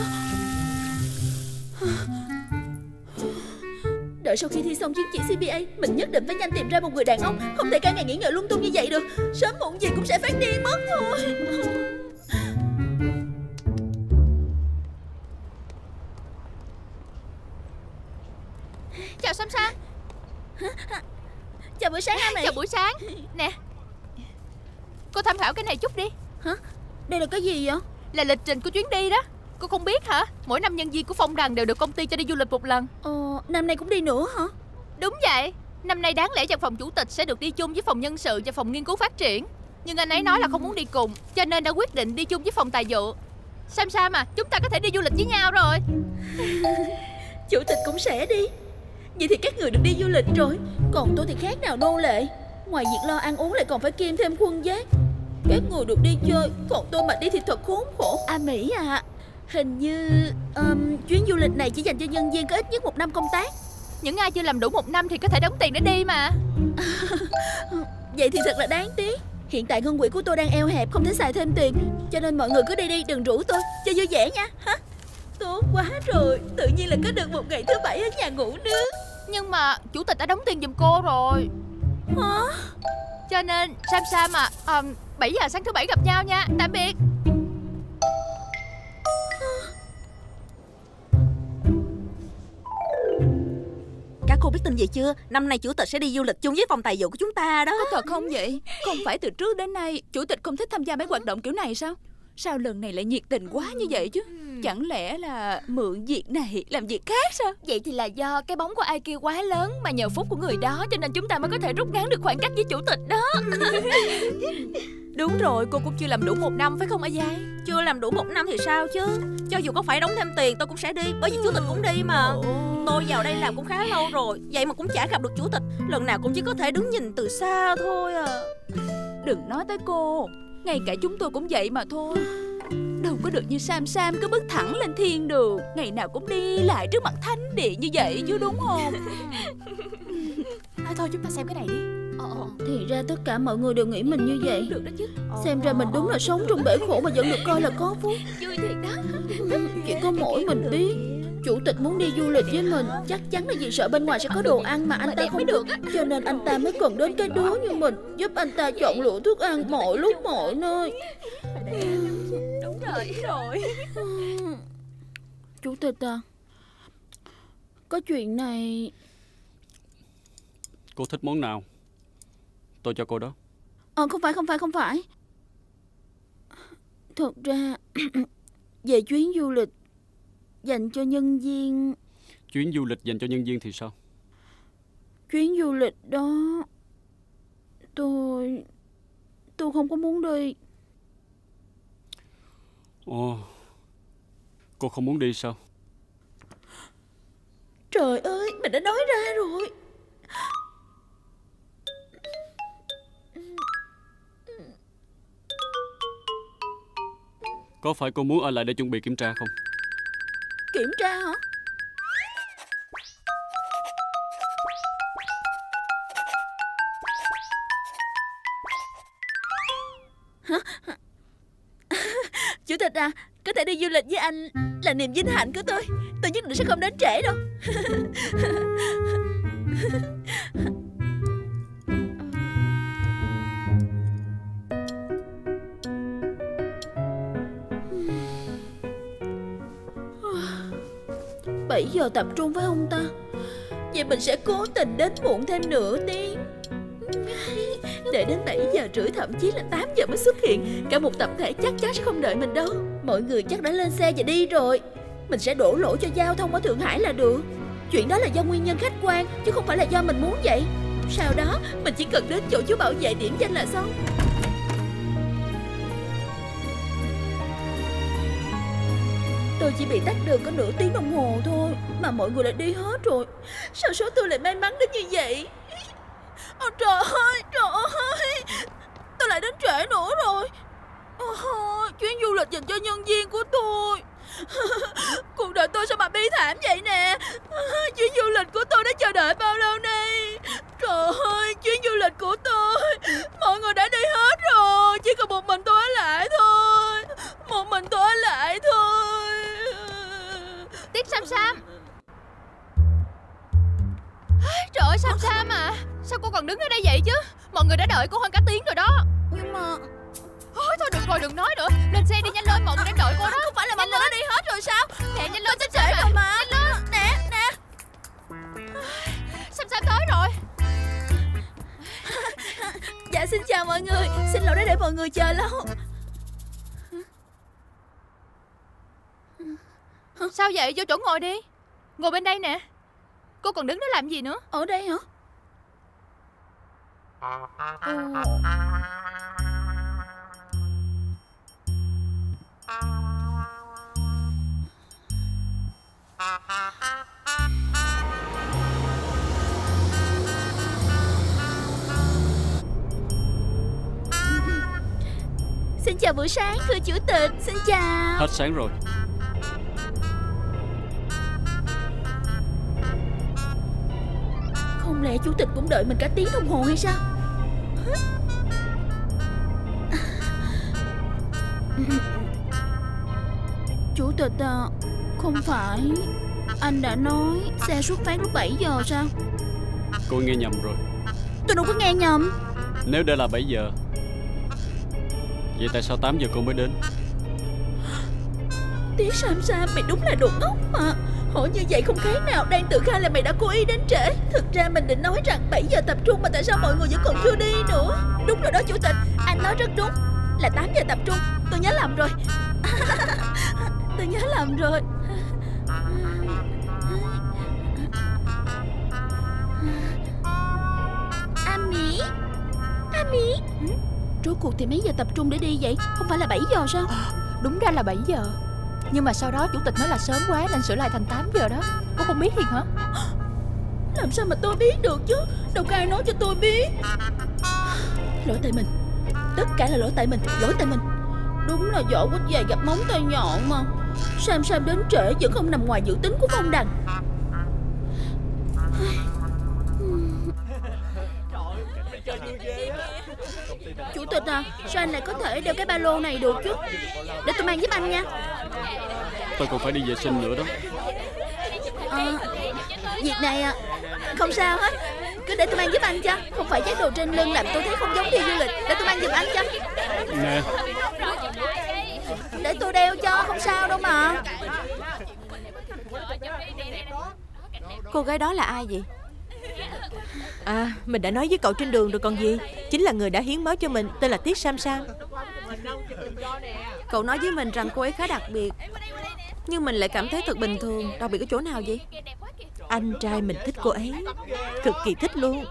F: Đợi sau khi thi xong chứng chỉ xê pê a, mình nhất định phải nhanh tìm ra một người đàn ông. Không thể cả ngày nghỉ ngơi lung tung như vậy được. Sớm muộn gì cũng sẽ phát điên mất thôi.
C: Chào Sam Sam.
F: Chào buổi sáng hả mày?
C: Chào buổi sáng. Nè, cô tham khảo cái này chút đi.
F: Hả? Đây là cái gì vậy?
C: Là lịch trình của chuyến đi đó. Cô không biết hả? Mỗi năm nhân viên của Phong Đằng đều được công ty cho đi du lịch một lần.
F: Ờ, năm nay cũng đi nữa hả?
C: Đúng vậy. Năm nay đáng lẽ văn phòng chủ tịch sẽ được đi chung với phòng nhân sự và phòng nghiên cứu phát triển. Nhưng anh ấy nói là không muốn đi cùng, cho nên đã quyết định đi chung với phòng tài vụ. Sam Sam à, chúng ta có thể đi du lịch với nhau rồi.
F: Chủ tịch cũng sẽ đi. Vậy thì các người được đi du lịch rồi. Còn tôi thì khác nào nô lệ. Ngoài việc lo ăn uống lại còn phải kiêm thêm khuôn vác. Các người được đi chơi, còn tôi mà đi thì thật khốn khổ. À Mỹ à, hình như um, chuyến du lịch này chỉ dành cho nhân viên có ít nhất một năm công tác.
C: Những ai chưa làm đủ một năm thì có thể đóng tiền để đi mà.
F: Vậy thì thật là đáng tiếc. Hiện tại ngân quỹ của tôi đang eo hẹp, không thể xài thêm tiền. Cho nên mọi người cứ đi đi, đừng rủ tôi. Cho vui vẻ nha. Hả? Tốt quá rồi, tự nhiên là có được một ngày thứ bảy ở nhà ngủ nướng. Nhưng mà chủ tịch đã đóng tiền giùm cô rồi.
C: Hả?
F: Cho nên Sam Sam à, à bảy giờ sáng thứ bảy gặp nhau nha. Tạm biệt.
E: Các cô biết tin gì chưa? Năm nay chủ tịch sẽ đi du lịch chung với phòng tài vụ của chúng ta đó.
C: Có thật không vậy? Không phải từ trước đến nay chủ tịch không thích tham gia mấy hoạt động kiểu này sao? Sao lần này lại nhiệt tình quá như vậy chứ? Chẳng lẽ là mượn việc này làm việc khác sao?
F: Vậy thì là do cái bóng của ai kia quá lớn, mà nhờ phúc của người đó cho nên chúng ta mới có thể rút ngắn được khoảng cách với chủ tịch đó.
B: Đúng rồi, cô cũng chưa làm đủ một năm phải không A Giai?
E: Chưa làm đủ một năm thì sao chứ? Cho dù có phải đóng thêm tiền tôi cũng sẽ đi, bởi vì chủ tịch cũng đi mà. Tôi vào đây làm cũng khá lâu rồi, vậy mà cũng chả gặp được chủ tịch. Lần nào cũng chỉ có thể đứng nhìn từ xa thôi à.
C: Đừng nói tới cô, ngay cả chúng tôi cũng vậy mà thôi. Đâu có được như Sam Sam cứ bước thẳng lên thiên đường, ngày nào cũng đi lại trước mặt thánh địa như vậy chứ, đúng không?
F: À, thôi chúng ta xem cái này đi.
C: Ờ, thì ra tất cả mọi người đều nghĩ mình như vậy.
F: Được đó chứ.
C: Xem ra mình đúng là sống trong bể khổ mà vẫn được coi là có phúc.
F: Vui thiệt đó.
C: Chỉ có mỗi mình biết chủ tịch muốn đi du lịch với mình chắc chắn là vì sợ bên ngoài sẽ có đồ ăn mà anh ta không được, cho nên anh ta mới cần đến cái đứa như mình giúp anh ta chọn lựa thức ăn mọi lúc mọi nơi.
F: Đúng rồi, rồi.
C: Chủ tịch à, có chuyện này.
G: Cô thích món nào? Tôi cho cô đó.
C: Ờ không phải không phải không phải Thật ra về chuyến du lịch dành cho nhân viên.
G: Chuyến du lịch dành cho nhân viên thì sao?
C: Chuyến du lịch đó Tôi Tôi không có muốn đi.
G: Ồ, cô không muốn đi sao?
C: Trời ơi, mình đã nói ra rồi.
G: Có phải cô muốn ở lại để chuẩn bị kiểm tra không?
C: Kiểm tra hả? Hả? Chủ tịch à, có thể đi du lịch với anh là niềm vinh hạnh của tôi. Tôi nhất định sẽ không đến trễ đâu. Bảy giờ tập trung phải không ta? Vậy mình sẽ cố tình đến muộn thêm nửa tiếng, để đến bảy giờ rưỡi thậm chí là tám giờ mới xuất hiện. Cả một tập thể chắc chắn sẽ không đợi mình đâu. Mọi người chắc đã lên xe và đi rồi. Mình sẽ đổ lỗi cho giao thông ở Thượng Hải là được. Chuyện đó là do nguyên nhân khách quan chứ không phải là do mình muốn vậy. Sau đó mình chỉ cần đến chỗ chú bảo vệ điểm danh là xong. Tôi chỉ bị tắc đường có nửa tiếng đồng hồ thôi mà mọi người lại đi hết rồi. Sao số tôi lại may mắn đến như vậy? Ôi trời ơi, trời ơi, tôi lại đến trễ nữa rồi. Ôi, chuyến du lịch dành cho nhân viên của tôi. Cuộc đời tôi sao mà bi thảm vậy nè. Chuyến du lịch của tôi đã chờ đợi bao lâu nay. Trời ơi, chuyến du lịch của tôi, mọi người đã đi hết rồi, chỉ còn một mình tôi ở lại thôi. Một mình tôi ở lại thôi.
F: Tiếc Sam Sam. Trời ơi Sam Sam à, sao cô còn đứng ở đây vậy chứ? Mọi người đã đợi cô hơn cả tiếng rồi đó.
C: Nhưng mà
F: Thôi thôi được rồi, đừng nói nữa. Lên xe đi nhanh lên, mọi người đang đợi cô đó.
C: không phải là mọi người đã đi hết rồi sao?
F: Nè nhanh lên,
C: Tôi
F: Sam
C: trễ
F: Sam
C: rồi
F: à.
C: mà.
F: Nhanh lên.
C: Nè nè.
F: Sam Sam tới rồi.
C: Dạ xin chào mọi người. Xin lỗi đã để mọi người chờ lâu.
F: Sao vậy, vô chỗ ngồi đi. Ngồi bên đây nè. Cô còn đứng đó làm gì nữa?
C: Ở đây hả? Ồ. Xin chào buổi sáng thưa chủ tịch. Xin chào.
G: Hết sáng rồi.
C: Không lẽ chủ tịch cũng đợi mình cả tiếng đồng hồ hay sao? Chủ tịch à, không phải
F: Anh đã nói xe xuất phát lúc bảy giờ sao?
G: Cô nghe nhầm rồi.
F: Tôi đâu có nghe nhầm.
G: Nếu đã là bảy giờ, vậy tại sao tám giờ cô mới đến?
F: Tiết Sam Sam, mày đúng là đồ ngốc mà. Hỏi như vậy không khác nào đang tự khai là mày đã cố ý đến trễ. Thực ra mình định nói rằng bảy giờ tập trung mà tại sao mọi người vẫn còn chưa đi nữa. Đúng rồi đó chủ tịch, anh nói rất đúng. Là tám giờ tập trung. Tôi nhớ lầm rồi. Tôi nhớ lầm rồi. Ami, Ami, rốt cuộc thì mấy giờ tập trung để đi vậy? Không phải là bảy giờ sao?
J: Đúng ra là bảy giờ. Nhưng mà sau đó chủ tịch nói là sớm quá nên sửa lại thành tám giờ đó. Cô không biết thiệt hả?
F: Làm sao mà tôi biết được chứ? Đâu có ai nói cho tôi biết. Lỗi tại mình. Tất cả là lỗi tại mình. Lỗi tại mình. Đúng là vỏ quýt dài gặp móng tay nhọn mà. Sam Sam đến trễ vẫn không nằm ngoài dự tính của Phong Đằng. Chủ tịch à, sao anh lại có thể đeo cái ba lô này được chứ? Để tôi mang giúp anh nha.
G: Tôi còn phải đi vệ sinh nữa đó.
F: À, việc này à, không sao hết. Cứ để tôi mang giúp anh cho. Không phải vác đồ trên lưng làm tôi thấy không giống đi du lịch. Để tôi mang giùm anh cho.
G: Nè,
F: để tôi đeo cho, không sao đâu mà.
I: Cô gái đó là ai vậy?
B: À, mình đã nói với cậu trên đường rồi còn gì. Chính là người đã hiến máu cho mình, tên là Tiết Sam Sam.
I: Cậu nói với mình rằng cô ấy khá đặc biệt, nhưng mình lại cảm thấy thật bình thường. Đặc biệt ở chỗ nào vậy?
B: Anh trai mình thích cô ấy, cực kỳ thích luôn.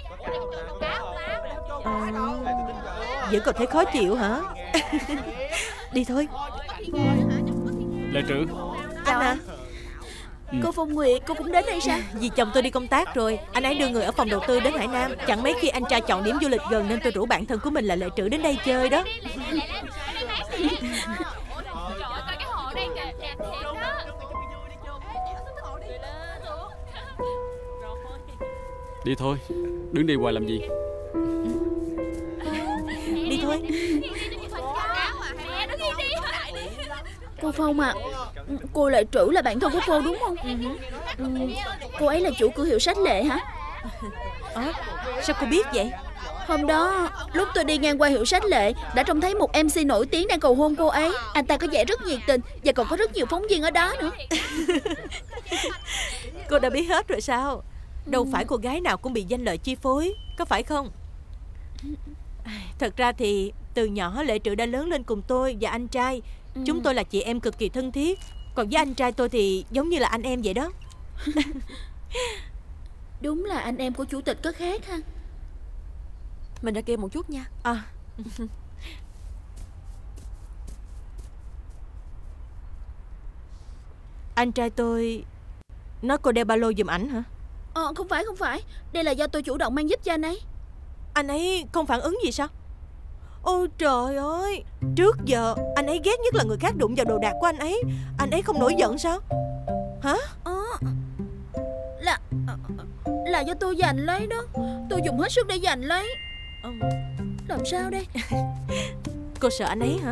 B: À, vẫn còn thấy khó chịu hả? Đi thôi.
G: Lệ trưởng.
B: Anh à.
F: Ừ. Cô Phong Nguyệt, cô cũng đến đây sao?
B: Vì chồng tôi đi công tác rồi. Anh ấy đưa người ở phòng đầu tư đến Hải Nam. Chẳng mấy khi anh trai chọn điểm du lịch gần, nên tôi rủ bạn thân của mình là Lệ Trữ đến đây chơi đó.
G: Đi thôi, đứng đi hoài làm gì?
B: Đi thôi.
F: Cô Phong à, cô Lệ Trữ là bạn thân của cô đúng không? Ừ. Cô ấy là chủ cửa hiệu sách Lệ hả?
B: À, sao cô biết vậy?
F: Hôm đó, lúc tôi đi ngang qua hiệu sách Lệ, đã trông thấy một em xê nổi tiếng đang cầu hôn cô ấy. Anh ta có vẻ rất nhiệt tình, và còn có rất nhiều phóng viên ở đó nữa.
B: Cô đã biết hết rồi sao? Đâu phải cô gái nào cũng bị danh lợi chi phối, có phải không? Thật ra thì từ nhỏ Lệ Trữ đã lớn lên cùng tôi và anh trai. ừ. Chúng tôi là chị em cực kỳ thân thiết. Còn với anh trai tôi thì giống như là anh em vậy đó.
F: Đúng là anh em của chủ tịch có khác ha.
I: Mình ra kia một chút nha.
B: À. Anh trai tôi nói cô đeo ba lô giùm ảnh hả?
F: Ờ không phải không phải. Đây là do tôi chủ động mang giúp cho anh ấy.
B: Anh ấy không phản ứng gì sao? Ôi trời ơi, trước giờ anh ấy ghét nhất là người khác đụng vào đồ đạc của anh ấy. Anh ấy không nổi giận sao? Hả?
F: Ờ, là Là do tôi giành lấy đó. Tôi dùng hết sức để giành lấy.
B: ừ.
F: Làm sao đây?
B: Cô sợ anh ấy hả?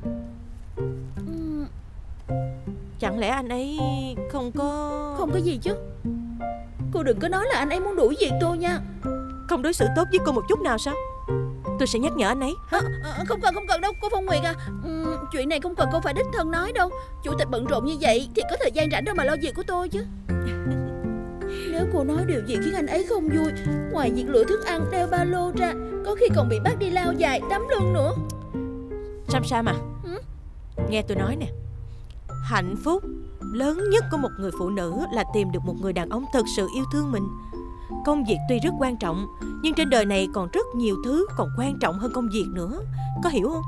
F: ừ.
B: Chẳng lẽ anh ấy không có...
F: Không có gì chứ. Cô đừng có nói là anh ấy muốn đuổi việc tôi nha.
B: Không đối xử tốt với cô một chút nào sao? Tôi sẽ nhắc nhở anh ấy.
F: à, à, Không cần không cần đâu cô Phong Nguyệt à. ừ, Chuyện này không cần cô phải đích thân nói đâu. Chủ tịch bận rộn như vậy thì có thời gian rảnh đâu mà lo việc của tôi chứ. Nếu cô nói điều gì khiến anh ấy không vui, ngoài việc lựa thức ăn, đeo ba lô ra, có khi còn bị bắt đi lao dài, đấm lưng nữa.
B: Sam Sam à, ừ? Nghe tôi nói nè. Hạnh phúc lớn nhất của một người phụ nữ là tìm được một người đàn ông thật sự yêu thương mình. Công việc tuy rất quan trọng, nhưng trên đời này còn rất nhiều thứ còn quan trọng hơn công việc nữa. Có hiểu không?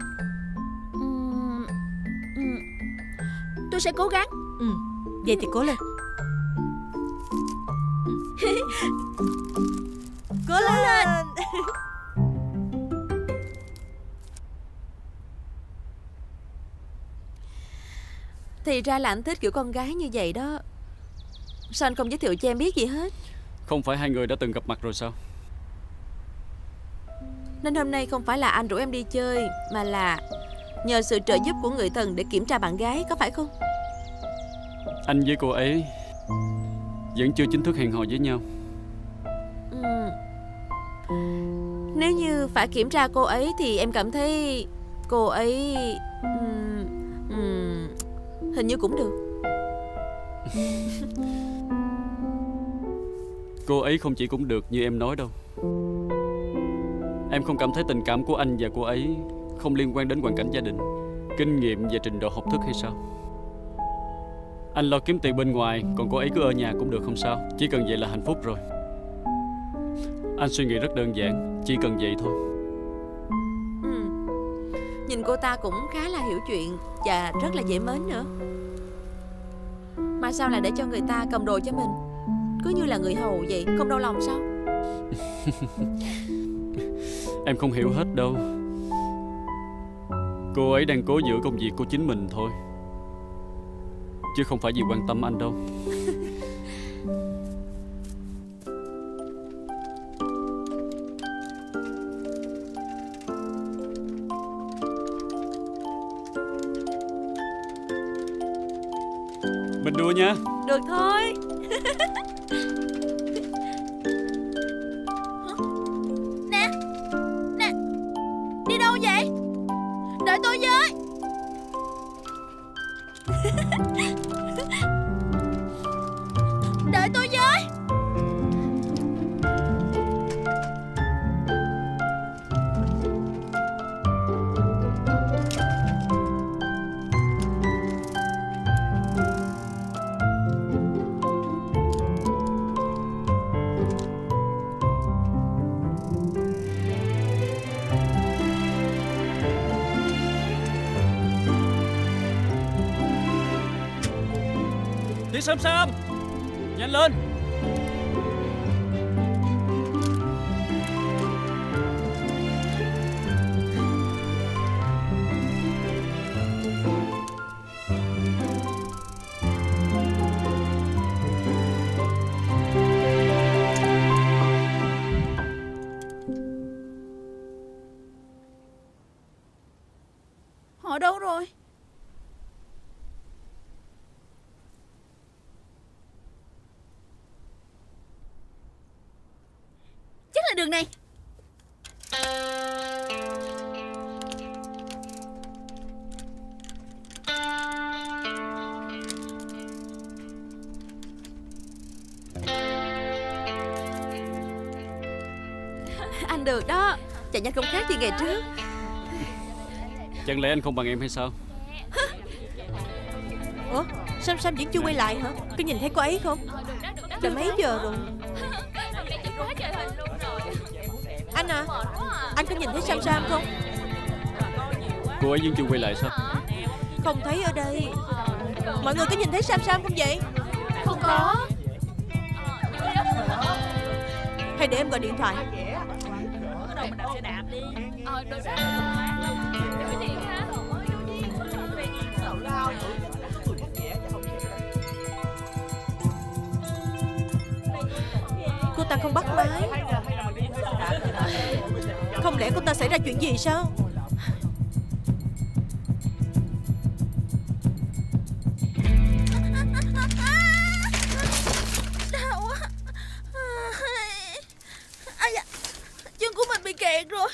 F: uhm, uhm. Tôi sẽ cố gắng.
B: Ừ, vậy thì cố lên. Cố lên, lên.
I: Thì ra là anh thích kiểu con gái như vậy đó. Sao anh không giới thiệu cho em biết gì hết?
G: Không phải hai người đã từng gặp mặt rồi sao?
I: Nên hôm nay không phải là anh rủ em đi chơi, mà là nhờ sự trợ giúp của người thân để kiểm tra bạn gái, có phải không?
G: Anh với cô ấy vẫn chưa chính thức hẹn hò với nhau.
I: Ừ. Nếu như phải kiểm tra cô ấy thì em cảm thấy cô ấy um, um, hình như cũng được.
G: Cô ấy không chỉ cũng được như em nói đâu. Em không cảm thấy tình cảm của anh và cô ấy không liên quan đến hoàn cảnh gia đình, kinh nghiệm và trình độ học thức hay sao? Anh lo kiếm tiền bên ngoài, còn cô ấy cứ ở nhà cũng được không sao. Chỉ cần vậy là hạnh phúc rồi. Anh suy nghĩ rất đơn giản, chỉ cần vậy thôi.
I: Ừ. Nhìn cô ta cũng khá là hiểu chuyện và rất là dễ mến nữa. Mà sao lại để cho người ta cầm đồ cho mình? Cứ như là người hầu vậy, không đau lòng sao?
G: Em không hiểu hết đâu. Cô ấy đang cố giữ công việc của chính mình thôi, chứ không phải vì quan tâm anh đâu. Mình đua nha.
I: Được thôi.
C: Nè, nè, đi đâu vậy? Đợi tôi với. Đợi tôi với.
G: Đi Sam Sam, nhanh lên.
C: Họ đâu rồi? Chắc là đường này.
I: Anh được đó, chạy nhanh không khác gì ngày trước.
G: Chẳng lẽ anh không bằng em hay sao?
B: Ủa, Sam Sam vẫn chưa quay lại hả? Có nhìn thấy cô ấy không? Đã mấy giờ rồi? Anh à, anh có nhìn thấy Sam Sam không?
G: Cô ấy vẫn chưa quay lại sao?
B: Không thấy ở đây. Mọi người có nhìn thấy Sam Sam không vậy?
C: Không có.
B: Hay để em gọi điện thoại. Cô ta không bắt máy. Không lẽ cô ta xảy ra chuyện gì sao?
C: Đau quá. Ai da, chân của mình bị kẹt rồi.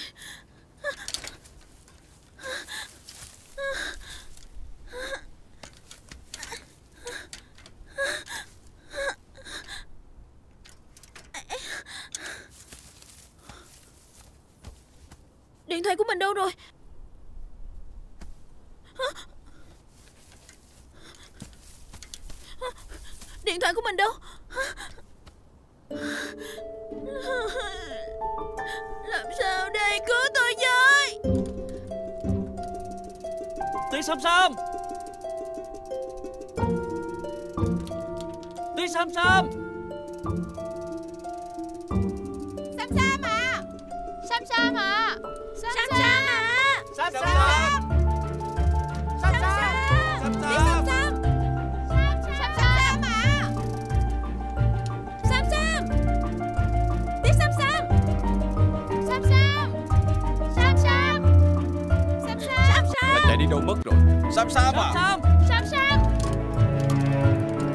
C: Điện thoại của mình đâu rồi? Điện thoại của mình đâu? Làm sao đây, cứu tôi với.
D: Tí Sam Sam, Tí Sam Sam.
J: Sam Sam à, Sam Sam à, Sam Sam à,
D: Sam Sam,
J: Sam Sam, Tí Sam Sam, Sam Sam à, Sam Sam, Tí Sam Sam, Sam Sam, Sam Sam, Sam Sam,
D: Anh chạy đi đâu mất rồi? Sam Sam à?
J: Sam Sam,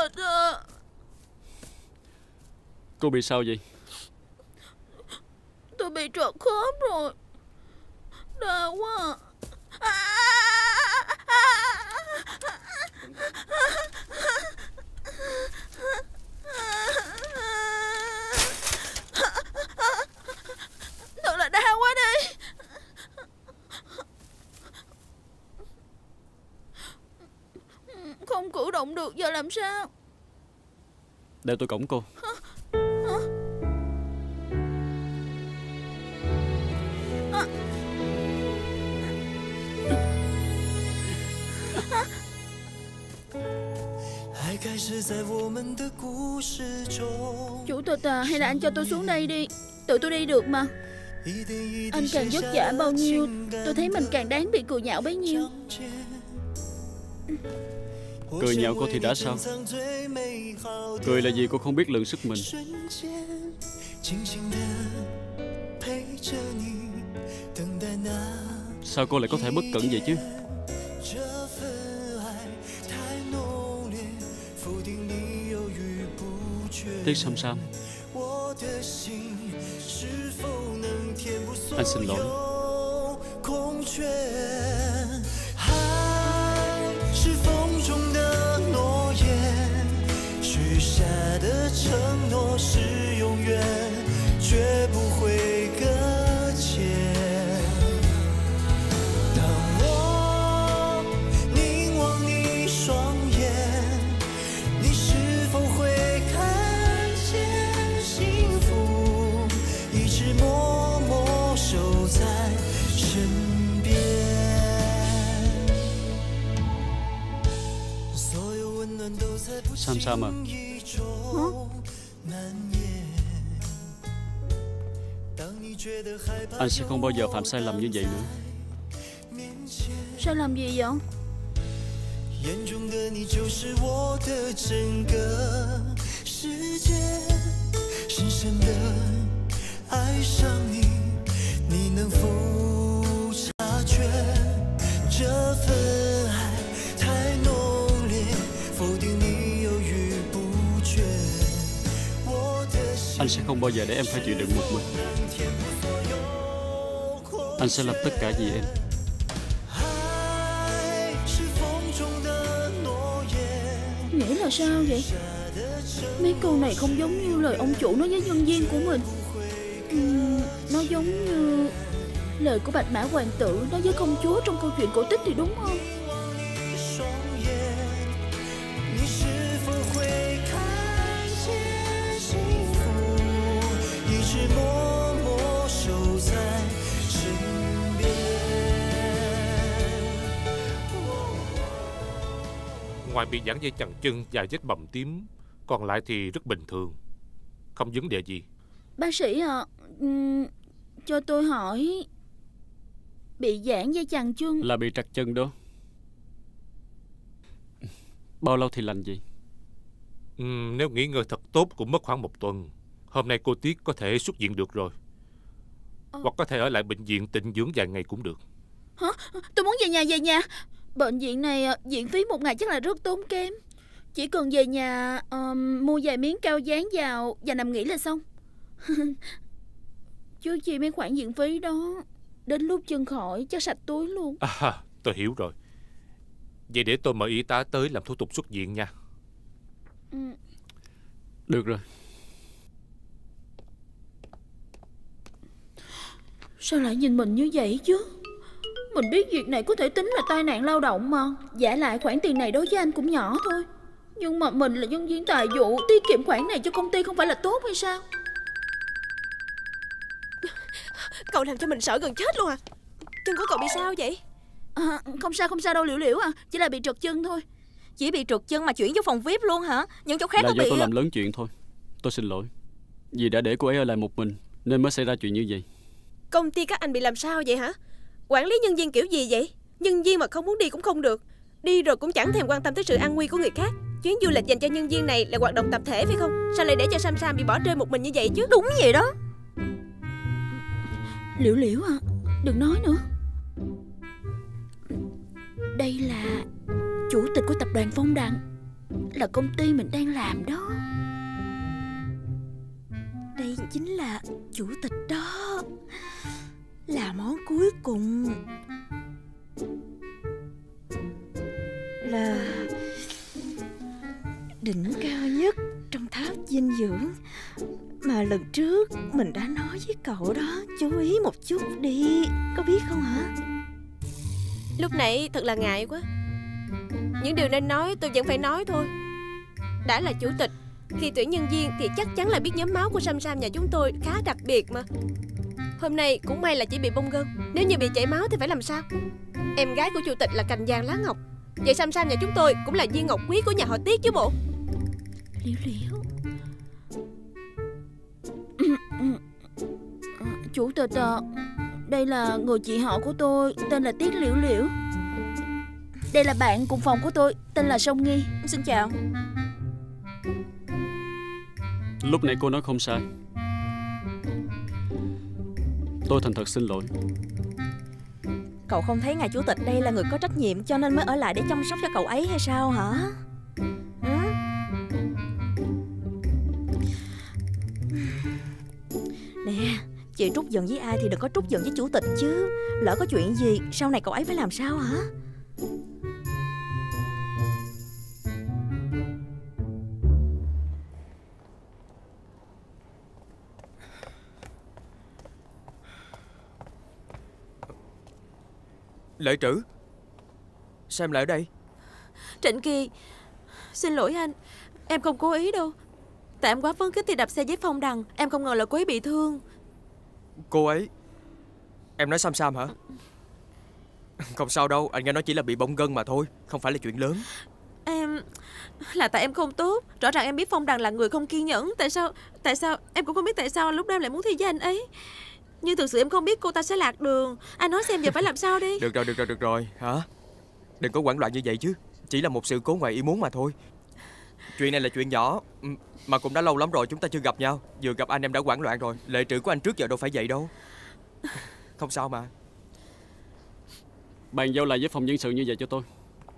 F: tịch à.
G: Cô bị sao vậy?
F: Tôi bị trật khớp rồi. Đau quá à. Thật là đau quá đi. Không cử động được, giờ làm sao?
G: Để tôi cõng cô.
F: Chủ tịch à, hay là anh cho tôi xuống đây đi. Tự tôi đi được mà. Anh càng vất vả bao nhiêu, tôi thấy mình càng đáng bị cười nhạo bấy nhiêu.
G: Cười nhạo cô thì đã sao? Cười là gì cô không biết lượng sức mình. Sao cô lại có thể bất cẩn vậy chứ? Tiết Sam Sam, anh xin lỗi. Sam Sam à.
F: Hả?
G: Anh sẽ không bao giờ phạm sai lầm như vậy nữa.
F: Sai lầm gì vậy?
G: Anh sẽ không bao giờ để em phải chịu đựng một mình. Anh sẽ làm tất cả vì em.
F: Nghĩa là sao vậy? Mấy câu này không giống như lời ông chủ nói với nhân viên của mình. uhm, Nó giống như lời của Bạch Mã Hoàng tử nói với công chúa trong câu chuyện cổ tích thì đúng không?
K: Ngoài bị giãn dây chằng chân và vết bầm tím, còn lại thì rất bình thường, không vấn đề gì.
F: Bác sĩ à, um, cho tôi hỏi, bị giãn dây chằng chân
G: là bị trật chân đó. Bao lâu thì lành vậy?
K: uhm, Nếu nghỉ ngơi thật tốt cũng mất khoảng một tuần. Hôm nay cô Tiết có thể xuất viện được rồi. ờ. Hoặc có thể ở lại bệnh viện tịnh dưỡng vài ngày cũng được.
F: Hả? Tôi muốn về nhà, về nhà. Bệnh viện này viện phí một ngày chắc là rất tốn kém. Chỉ cần về nhà um, mua vài miếng cao dán vào và nằm nghỉ là xong. Chứ chi mấy khoản viện phí đó, đến lúc chân khỏi chắc sạch túi luôn.
K: À, tôi hiểu rồi. Vậy để tôi mời y tá tới làm thủ tục xuất viện nha.
F: ừ.
G: Được rồi.
F: Sao lại nhìn mình như vậy chứ? Mình biết việc này có thể tính là tai nạn lao động mà. Giả lại khoản tiền này đối với anh cũng nhỏ thôi. Nhưng mà mình là nhân viên tài vụ, tiết kiệm khoản này cho công ty không phải là tốt hay sao?
B: Cậu làm cho mình sợ gần chết luôn à. Chân của cậu bị sao vậy?
F: À, không sao không sao đâu Liễu Liễu à. Chỉ là bị trật chân thôi.
E: Chỉ bị trật chân mà chuyển vô phòng vi ai pi luôn hả? Những chỗ khác
G: là
E: có
G: do
E: bị...
G: tôi làm lớn chuyện thôi. Tôi xin lỗi. Vì đã để cô ấy ở lại một mình nên mới xảy ra chuyện như vậy.
B: Công ty các anh bị làm sao vậy hả? Quản lý nhân viên kiểu gì vậy? Nhân viên mà không muốn đi cũng không được. Đi rồi cũng chẳng thèm quan tâm tới sự an nguy của người khác. Chuyến du lịch dành cho nhân viên này là hoạt động tập thể phải không? Sao lại để cho Sam Sam bị bỏ rơi một mình như vậy chứ?
E: Đúng vậy đó.
F: Liễu Liễu à, đừng nói nữa. Đây là chủ tịch của tập đoàn Phong Đằng, là công ty mình đang làm đó.
E: Đây chính là chủ tịch đó. Là món cuối cùng. Là đỉnh cao nhất trong tháp dinh dưỡng mà lần trước mình đã nói với cậu đó. Chú ý một chút đi, có biết không hả?
L: Lúc nãy thật là ngại quá. Những điều nên nói tôi vẫn phải nói thôi. Đã là chủ tịch, khi tuyển nhân viên thì chắc chắn là biết nhóm máu của Sam Sam nhà chúng tôi khá đặc biệt mà. Hôm nay cũng may là chỉ bị bong gân. Nếu như bị chảy máu thì phải làm sao? Em gái của chủ tịch là cành vàng lá ngọc. Vậy Sam Sam nhà chúng tôi cũng là viên ngọc quý của nhà họ Tiết chứ bộ.
F: Liễu Liễu. Chủ tịch à, đây là người chị họ của tôi, tên là Tiết Liễu Liễu. Đây là bạn cùng phòng của tôi, tên là Song Nghi.
E: Xin chào.
G: Lúc nãy cô nói không sai. Tôi thành thật xin lỗi.
E: Cậu không thấy ngài chủ tịch đây là người có trách nhiệm cho nên mới ở lại để chăm sóc cho cậu ấy hay sao hả? Ừ? Nè, chị trút giận với ai thì đừng có trút giận với chủ tịch chứ. Lỡ có chuyện gì sau này cậu ấy phải làm sao hả?
D: Lệ Trữ, sao em lại ở đây?
I: Trịnh Kỳ, xin lỗi anh, em không cố ý đâu. Tại em quá phấn khích thì đạp xe với Phong Đằng. Em không ngờ là cô ấy bị thương.
D: Cô ấy? Em nói Sam Sam hả? Không sao đâu, anh nghe nói chỉ là bị bong gân mà thôi, không phải là chuyện lớn.
I: Em... Là tại em không tốt. Rõ ràng em biết Phong Đằng là người không kiên nhẫn. Tại sao... Tại sao... Em cũng không biết tại sao lúc đó em lại muốn thi với anh ấy. Nhưng thực sự em không biết cô ta sẽ lạc đường. Anh nói xem giờ phải làm sao đi.
D: Được rồi, được rồi, được rồi. Hả? Đừng có hoảng loạn như vậy chứ. Chỉ là một sự cố ngoài ý muốn mà thôi. Chuyện này là chuyện nhỏ, mà cũng đã lâu lắm rồi chúng ta chưa gặp nhau. Vừa gặp anh em đã hoảng loạn rồi. Lệ Trữ của anh trước giờ đâu phải vậy đâu. Không sao mà.
G: Bàn giao lại với phòng nhân sự như vậy cho tôi.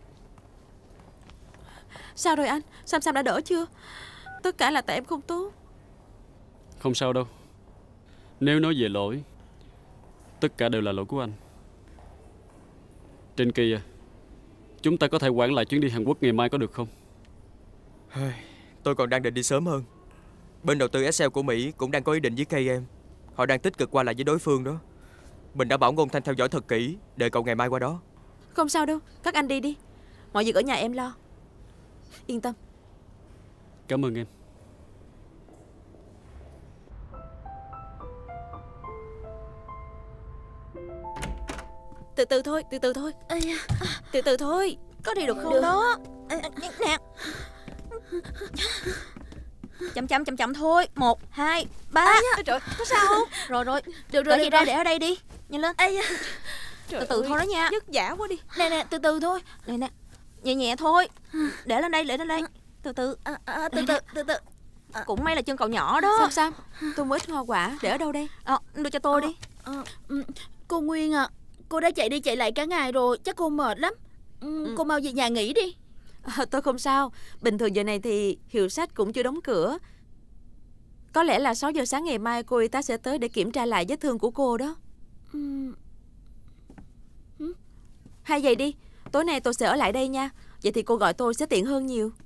I: Sao rồi anh? Sam Sam đã đỡ chưa? Tất cả là tại em không tốt.
G: Không sao đâu. Nếu nói về lỗi, tất cả đều là lỗi của anh. Trịnh Kỳ à, chúng ta có thể hoãn lại chuyến đi Hàn Quốc ngày mai có được không?
D: Tôi còn đang định đi sớm hơn. Bên đầu tư ét lờ của Mỹ cũng đang có ý định với ca em. Họ đang tích cực qua lại với đối phương đó. Mình đã bảo Ngôn Thanh theo dõi thật kỹ, đợi cậu ngày mai qua đó.
I: Không sao đâu, các anh đi đi. Mọi việc ở nhà em lo. Yên tâm.
G: Cảm ơn em.
L: Từ từ thôi, từ từ thôi.
E: Ây da.
L: Từ từ thôi.
E: Có đi được không
L: Được.
E: đó? Nè. Chậm chậm chậm chậm thôi. Một, hai, ba.
L: Trời, có sao không?
E: Rồi rồi.
F: Được rồi,
E: Cởi gì
F: được
E: ra
F: rồi.
E: để ở đây đi. Nhanh lên.
F: Ây da.
L: Trời
E: Từ từ
L: ơi,
E: thôi đó nha.
L: vất vả quá đi.
F: Nè nè, từ từ thôi.
E: Nè nè. Nhẹ nhẹ thôi. Để lên đây, để lên đây. Từ từ.
F: À, à, từ từ, từ từ.
E: Cũng may là chân cậu nhỏ đó.
I: Sam Sam, tôi mới hoa quả. Để ở đâu đây?
E: Ờ, đưa cho tôi đi.
F: À, cô Nguyên à, cô đã chạy đi chạy lại cả ngày rồi, chắc cô mệt lắm. ừ,
I: Ừ.
F: Cô mau về nhà nghỉ đi.
I: À, tôi không sao. Bình thường giờ này thì hiệu sách cũng chưa đóng cửa. Có lẽ là sáu giờ sáng ngày mai cô y tá sẽ tới để kiểm tra lại vết thương của cô đó.
F: ừ.
I: Hay vậy đi, tối nay tôi sẽ ở lại đây nha. Vậy thì cô gọi tôi sẽ tiện hơn nhiều.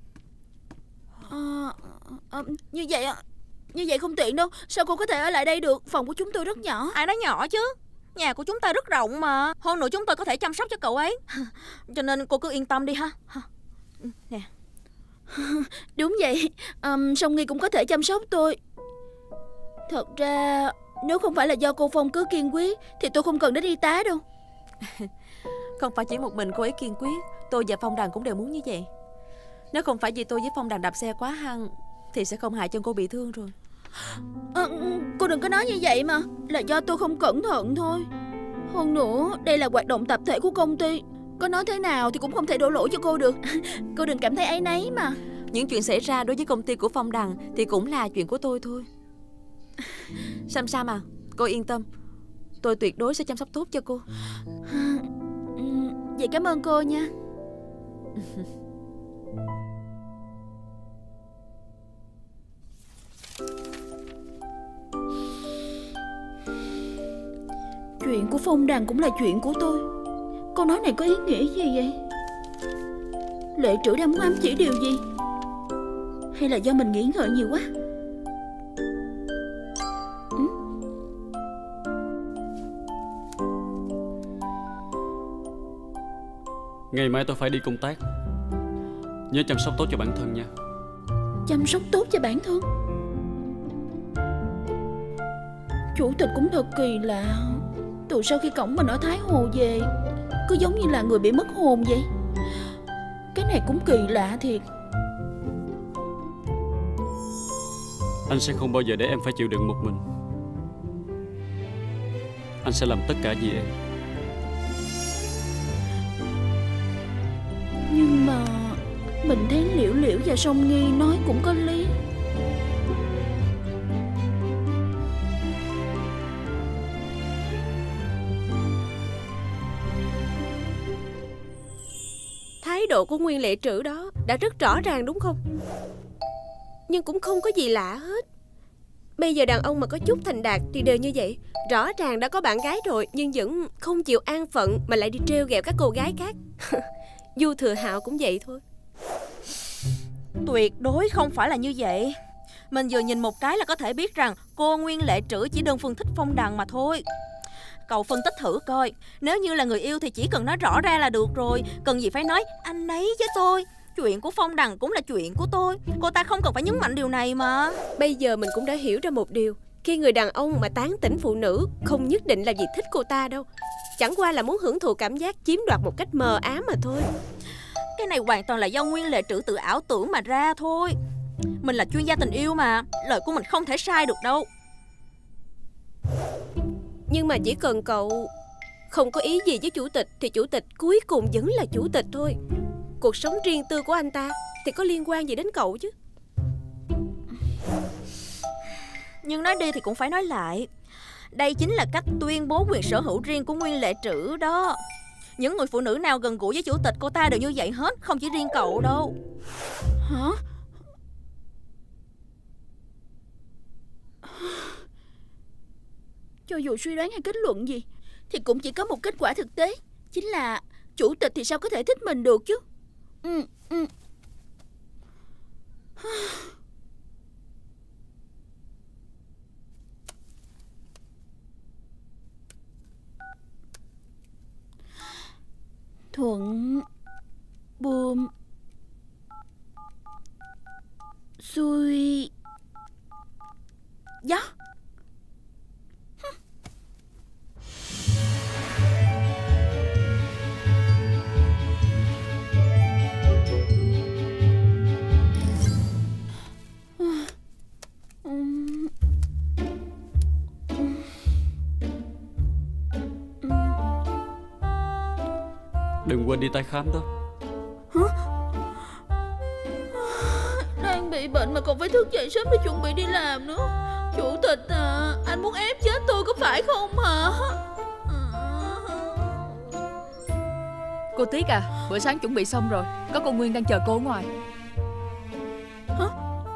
F: À, à, như vậy à, như vậy không tiện đâu. Sao cô có thể ở lại đây được? Phòng của chúng tôi rất nhỏ.
E: Ai nói nhỏ chứ? Nhà của chúng ta rất rộng mà. Hơn nữa chúng tôi có thể chăm sóc cho cậu ấy. Cho nên cô cứ yên tâm đi ha. Nè.
F: Đúng vậy, um, Song Nghi cũng có thể chăm sóc tôi. Thật ra nếu không phải là do cô Phong cứ kiên quyết thì tôi không cần đến y tá đâu.
I: Không phải chỉ một mình cô ấy kiên quyết, tôi và Phong Đằng cũng đều muốn như vậy. Nếu không phải vì tôi với Phong Đằng đạp xe quá hăng thì sẽ không hại chân cô bị thương rồi.
F: à, Cô đừng có nói như vậy mà. Là do tôi không cẩn thận thôi. Hơn nữa đây là hoạt động tập thể của công ty. Có nói thế nào thì cũng không thể đổ lỗi cho cô được. Cô đừng cảm thấy áy náy mà.
I: Những chuyện xảy ra đối với công ty của Phong Đằng thì cũng là chuyện của tôi thôi. Sam Sam à, cô yên tâm, tôi tuyệt đối sẽ chăm sóc tốt cho cô.
F: Vậy cảm ơn cô nha. Chuyện của Phong Đằng cũng là chuyện của tôi. Câu nói này có ý nghĩa gì vậy? Lệ Trữ đang muốn ám chỉ điều gì? Hay là do mình nghĩ ngợi nhiều quá? Ừ?
G: Ngày mai tôi phải đi công tác. Nhớ chăm sóc tốt cho bản thân nha.
F: Chăm sóc tốt cho bản thân? Chủ tịch cũng thật kỳ lạ. Từ sau khi cổng mình ở Thái Hồ về, cứ giống như là người bị mất hồn vậy. Cái này cũng kỳ lạ thiệt.
G: Anh sẽ không bao giờ để em phải chịu đựng một mình. Anh sẽ làm tất cả vì em.
F: Nhưng mà mình thấy Liễu Liễu và Song Nghi nói cũng có lý.
L: Thái độ của Nguyên Lệ Trữ đó đã rất rõ ràng đúng không? Nhưng cũng không có gì lạ hết. Bây giờ đàn ông mà có chút thành đạt thì đều như vậy. Rõ ràng đã có bạn gái rồi nhưng vẫn không chịu an phận mà lại đi trêu ghẹo các cô gái khác. Du Thừa Hạo cũng vậy thôi.
E: Tuyệt đối không phải là như vậy. Mình vừa nhìn một cái là có thể biết rằng cô Nguyên Lệ Trữ chỉ đơn phương thích Phong Đằng mà thôi. Cậu phân tích thử coi. Nếu như là người yêu thì chỉ cần nói rõ ra là được rồi. Cần gì phải nói anh ấy với tôi. Chuyện của Phong Đằng cũng là chuyện của tôi. Cô ta không cần phải nhấn mạnh điều này mà.
L: Bây giờ mình cũng đã hiểu ra một điều. Khi người đàn ông mà tán tỉnh phụ nữ không nhất định là vì thích cô ta đâu. Chẳng qua là muốn hưởng thụ cảm giác chiếm đoạt một cách mờ ám mà thôi.
E: Cái này hoàn toàn là do Nguyên Lệ Trữ tự ảo tưởng mà ra thôi. Mình là chuyên gia tình yêu mà. Lời của mình không thể sai được đâu.
L: Nhưng mà chỉ cần cậu không có ý gì với chủ tịch thì chủ tịch cuối cùng vẫn là chủ tịch thôi. Cuộc sống riêng tư của anh ta thì có liên quan gì đến cậu chứ?
E: Nhưng nói đi thì cũng phải nói lại. Đây chính là cách tuyên bố quyền sở hữu riêng của Nguyên Lệ Trữ đó. Những người phụ nữ nào gần gũi với chủ tịch cô ta đều như vậy hết. Không chỉ riêng cậu đâu.
F: Hả? Cho dù suy đoán hay kết luận gì thì cũng chỉ có một kết quả thực tế. Chính là chủ tịch thì sao có thể thích mình được chứ. Ừ, ừ. Thuận buồm xuôi gió.
G: Đừng quên đi tái khám đó.
F: Hả? Đang bị bệnh mà còn phải thức dậy sớm để chuẩn bị đi làm nữa. Chủ tịch à, anh muốn ép chết tôi có phải không hả?
J: Cô Tiết à, bữa sáng chuẩn bị xong rồi. Có cô Nguyên đang chờ cô ở ngoài.
F: Hả?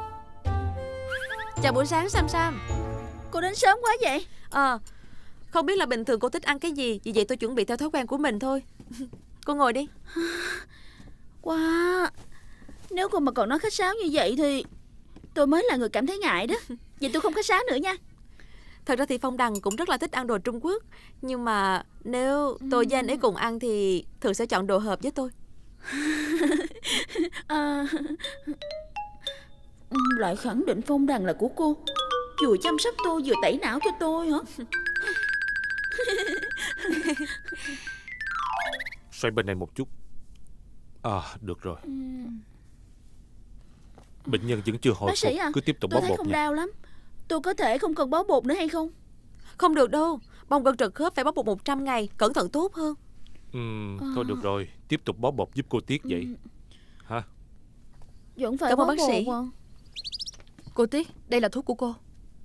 I: Chào buổi sáng Sam Sam.
F: Cô đến sớm quá vậy?
I: Ờ, không biết là bình thường cô thích ăn cái gì, vì vậy tôi chuẩn bị theo thói quen của mình thôi. Cô ngồi đi.
F: Wow, nếu cô mà còn nói khách sáo như vậy thì tôi mới là người cảm thấy ngại đó. Vậy tôi không khách sáo nữa nha.
I: Thật ra thì Phong Đằng cũng rất là thích ăn đồ Trung Quốc. Nhưng mà nếu tôi với anh ấy cùng ăn thì thường sẽ chọn đồ hợp với tôi.
F: à, Lại khẳng định Phong Đằng là của cô. Vừa chăm sóc tôi vừa tẩy não cho tôi hả?
K: Xoay bên này một chút. À, được rồi. Bệnh nhân vẫn chưa hồi
F: Bác sĩ
K: phục,
F: à,
K: cứ tiếp tục
F: tôi
K: bó
F: thấy
K: bột
F: không
K: nha.
F: đau lắm. Tôi có thể không cần bó bột nữa hay không?
I: Không được đâu, bong gân trật khớp phải bó bột một trăm ngày. Cẩn thận tốt hơn.
K: Ừm, thôi được rồi, tiếp tục bó bột giúp cô Tiết vậy. Hả?
F: Vẫn phải
I: Cảm
F: bó
I: ơn bác
F: bột
I: sĩ.
F: à?
J: Cô Tiết, đây là thuốc của cô.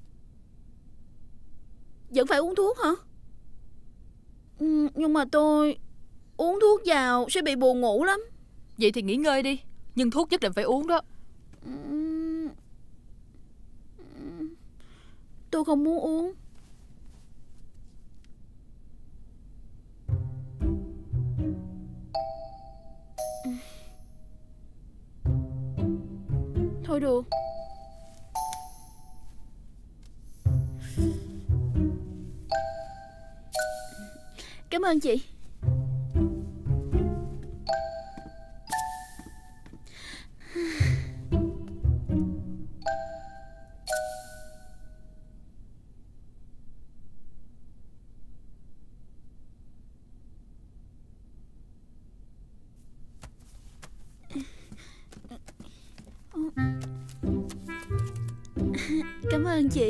F: Vẫn phải uống thuốc hả? Ừ, nhưng mà tôi uống thuốc vào sẽ bị buồn ngủ lắm.
J: Vậy thì nghỉ ngơi đi. Nhưng thuốc nhất định phải uống đó.
F: Tôi không muốn uống. Thôi đùa. Cảm ơn chị. Cảm ơn chị.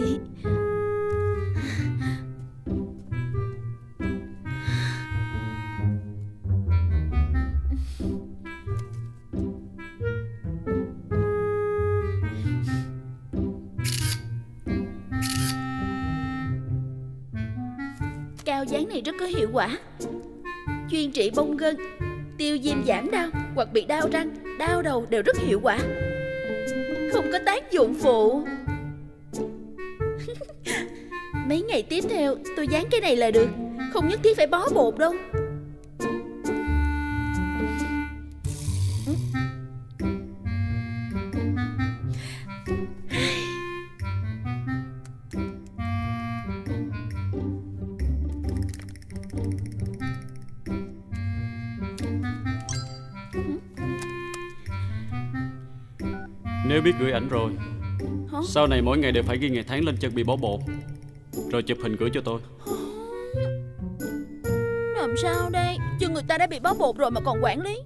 F: Cao dán này rất có hiệu quả, chuyên trị bong gân, tiêu viêm giảm đau hoặc bị đau răng, đau đầu đều rất hiệu quả, không có tác dụng phụ. Mấy ngày tiếp theo tôi dán cái này là được, không nhất thiết phải bó bột đâu.
G: Nếu biết gửi ảnh rồi,
F: Hả?
G: sau này mỗi ngày đều phải ghi ngày tháng lên chân bị bó bột, rồi chụp hình gửi cho tôi.
F: Làm sao đây? Chân người ta đã bị bó bột rồi mà còn quản lý.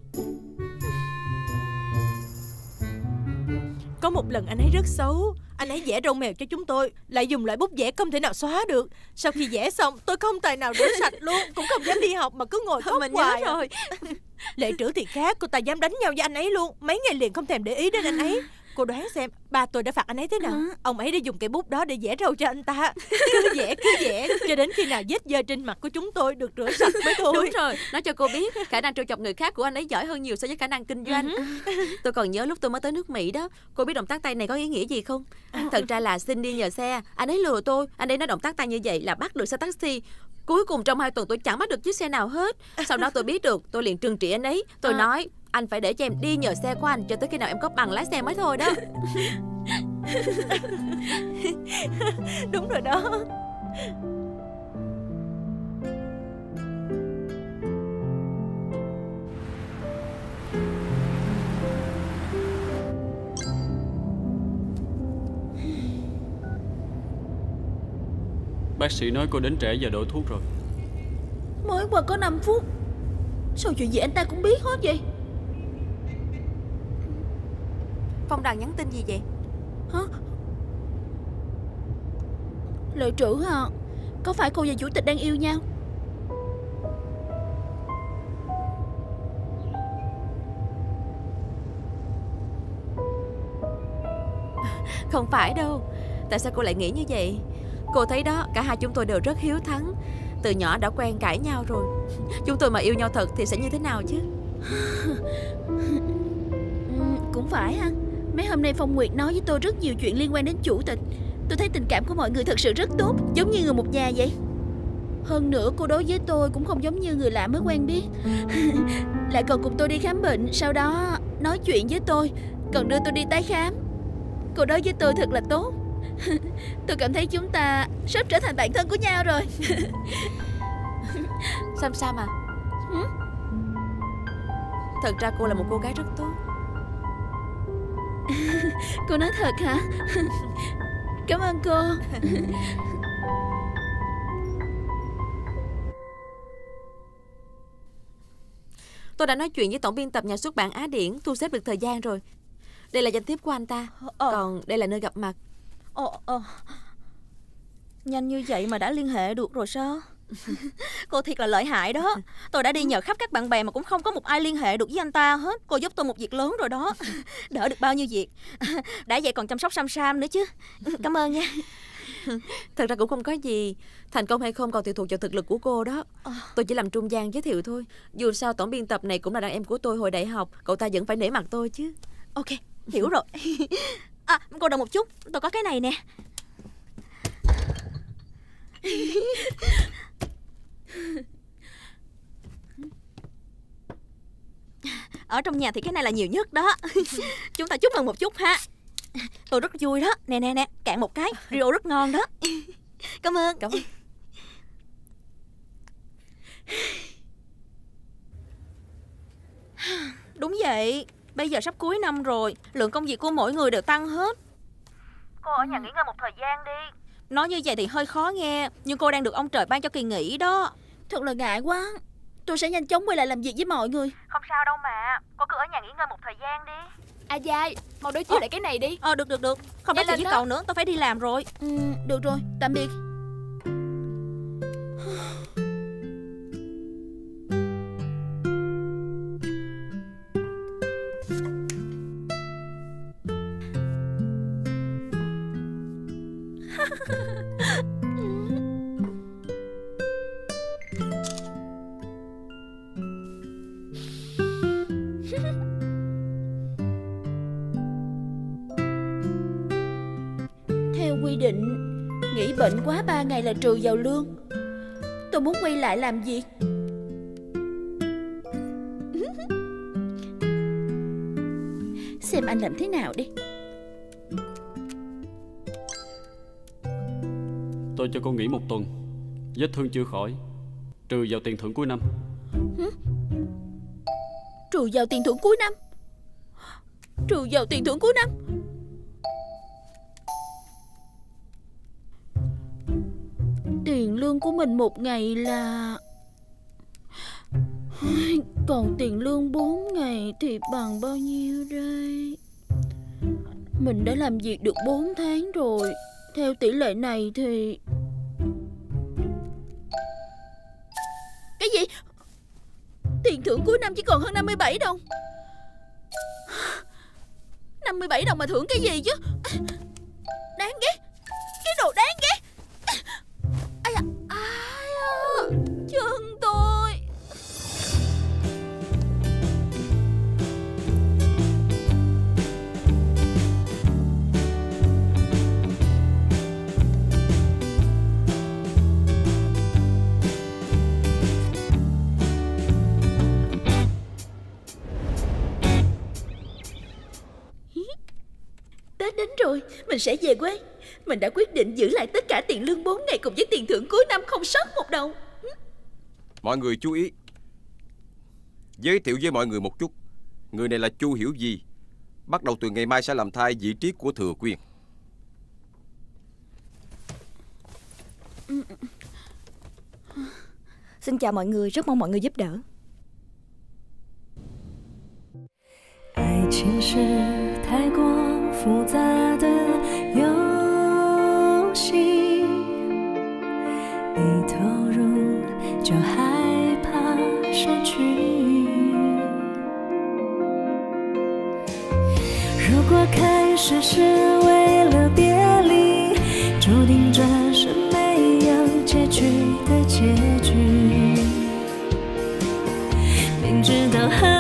B: Có một lần anh ấy rất xấu. Anh ấy vẽ râu mèo cho chúng tôi, lại dùng loại bút vẽ không thể nào xóa được. Sau khi vẽ xong tôi không tài nào rửa sạch luôn, cũng không dám đi học mà cứ ngồi khóc
I: Mình
B: hoài.
I: nhớ rồi.
B: Lệ trưởng thì khác, cô ta dám đánh nhau với anh ấy luôn. Mấy ngày liền không thèm để ý đến anh ấy. Cô đoán xem ba tôi đã phạt anh ấy thế nào? Ông ấy đã dùng cây bút đó để vẽ râu cho anh ta. Cứ vẽ cứ vẽ cho đến khi nào vết dơ trên mặt của chúng tôi được rửa sạch mới thôi.
I: Đúng rồi, nói cho cô biết khả năng trêu chọc người khác của anh ấy giỏi hơn nhiều so với khả năng kinh doanh. Tôi còn nhớ lúc tôi mới tới nước Mỹ đó, cô biết động tác tay này có ý nghĩa gì không? Thật ra là xin đi nhờ xe. Anh ấy lừa tôi. Anh ấy nói động tác tay như vậy là bắt được xe taxi. Cuối cùng trong hai tuần tôi chẳng bắt được chiếc xe nào hết. Sau đó tôi biết được, tôi liền trừng trị anh ấy. Tôi à. nói anh phải để cho em đi nhờ xe của anh cho tới khi nào em có bằng lái xe mới thôi đó.
B: Đúng rồi đó.
G: Bác sĩ nói cô đến trễ giờ đổ thuốc rồi.
F: Mới qua có năm phút, sao chuyện gì anh ta cũng biết hết vậy?
I: Phong Đằng nhắn tin gì vậy?
F: Hả? Lợi trưởng hả? Có phải cô và chủ tịch đang yêu nhau?
I: Không phải đâu. Tại sao cô lại nghĩ như vậy? Cô thấy đó, cả hai chúng tôi đều rất hiếu thắng. Từ nhỏ đã quen cãi nhau rồi. Chúng tôi mà yêu nhau thật thì sẽ như thế nào chứ?
F: Ừ, cũng phải ha. Mấy hôm nay Phong Nguyệt nói với tôi rất nhiều chuyện liên quan đến chủ tịch. Tôi thấy tình cảm của mọi người thật sự rất tốt, giống như người một nhà vậy. Hơn nữa cô đối với tôi cũng không giống như người lạ mới quen biết. Lại còn cùng tôi đi khám bệnh, sau đó nói chuyện với tôi, còn đưa tôi đi tái khám. Cô đối với tôi thật là tốt. Tôi cảm thấy chúng ta sắp trở thành bạn thân của nhau rồi.
I: Sam Sam à,
F: ừ?
I: Thật ra cô là một cô gái rất tốt.
F: Cô nói thật hả? Cảm ơn cô.
I: Tôi đã nói chuyện với tổng biên tập nhà xuất bản Á Điển, thu xếp được thời gian rồi. Đây là danh thiếp của anh ta. ờ. Còn đây là nơi gặp mặt.
E: Ồ, ờ. Nhanh như vậy mà đã liên hệ được rồi sao? Cô thiệt là lợi hại đó. Tôi đã đi nhờ khắp các bạn bè mà cũng không có một ai liên hệ được với anh ta hết. Cô giúp tôi một việc lớn rồi đó. Đỡ được bao nhiêu việc. Đã vậy còn chăm sóc Sam Sam nữa chứ. Cảm ơn nha.
I: Thật ra cũng không có gì. Thành công hay không còn tùy thuộc vào thực lực của cô đó. Tôi chỉ làm trung gian giới thiệu thôi. Dù sao tổng biên tập này cũng là đàn em của tôi hồi đại học. Cậu ta vẫn phải nể mặt tôi chứ.
E: Ok, hiểu rồi. À, cô đợi một chút, tôi có cái này nè. Ở trong nhà thì cái này là nhiều nhất đó. Chúng ta chúc mừng một chút ha. Tôi rất vui đó. Nè nè nè, cạn một cái, rượu rất ngon đó. Cảm ơn.
I: Cảm ơn.
E: Đúng vậy, bây giờ sắp cuối năm rồi, lượng công việc của mỗi người đều tăng hết. Cô ở nhà nghỉ ngơi một thời gian đi. Nói như vậy thì hơi khó nghe, nhưng cô đang được ông trời ban cho kỳ nghỉ đó.
F: Thật là ngại quá. Tôi sẽ nhanh chóng quay lại làm việc với mọi người.
E: Không sao đâu mà, cô cứ ở nhà nghỉ ngơi một thời gian đi.
J: A Giai, mau đối chiếu lại cái này đi.
E: Ờ được được được, không nói chuyện với cậu nữa, tôi phải đi làm rồi.
F: Ừ, được rồi, tạm biệt. Theo quy định, nghỉ bệnh quá ba ngày là trừ vào lương. Tôi muốn quay lại làm việc. Xem anh làm thế nào đi.
G: Tôi cho cô nghỉ một tuần. Vết thương chưa khỏi, trừ vào tiền thưởng cuối năm.
F: Trừ vào tiền thưởng cuối năm? Trừ vào tiền thưởng cuối năm? Tiền lương của mình một ngày là... Còn tiền lương bốn ngày thì bằng bao nhiêu đây? Mình đã làm việc được bốn tháng rồi. Theo tỷ lệ này thì... Cái gì? Tiền thưởng cuối năm chỉ còn hơn năm mươi bảy đồng. năm mươi bảy đồng mà thưởng cái gì chứ? Đáng ghét. Cái đồ đáng ghét. Ai à, ai à, chân tôi. Tết đến rồi, mình sẽ về quê. Mình đã quyết định giữ lại tất cả tiền lương bốn ngày cùng với tiền thưởng cuối năm, không sót một đồng.
M: Mọi người chú ý. Giới thiệu với mọi người một chút. Người này là Chu Hiểu Vi. Bắt đầu từ ngày mai sẽ làm thay vị trí của Thừa Quyên.
E: Xin chào mọi người, rất mong mọi người giúp đỡ.
A: 爱情是太过复杂的游戏，一投入就害怕失去。如果开始是为了别离，注定这是没有结局的结局。明知道很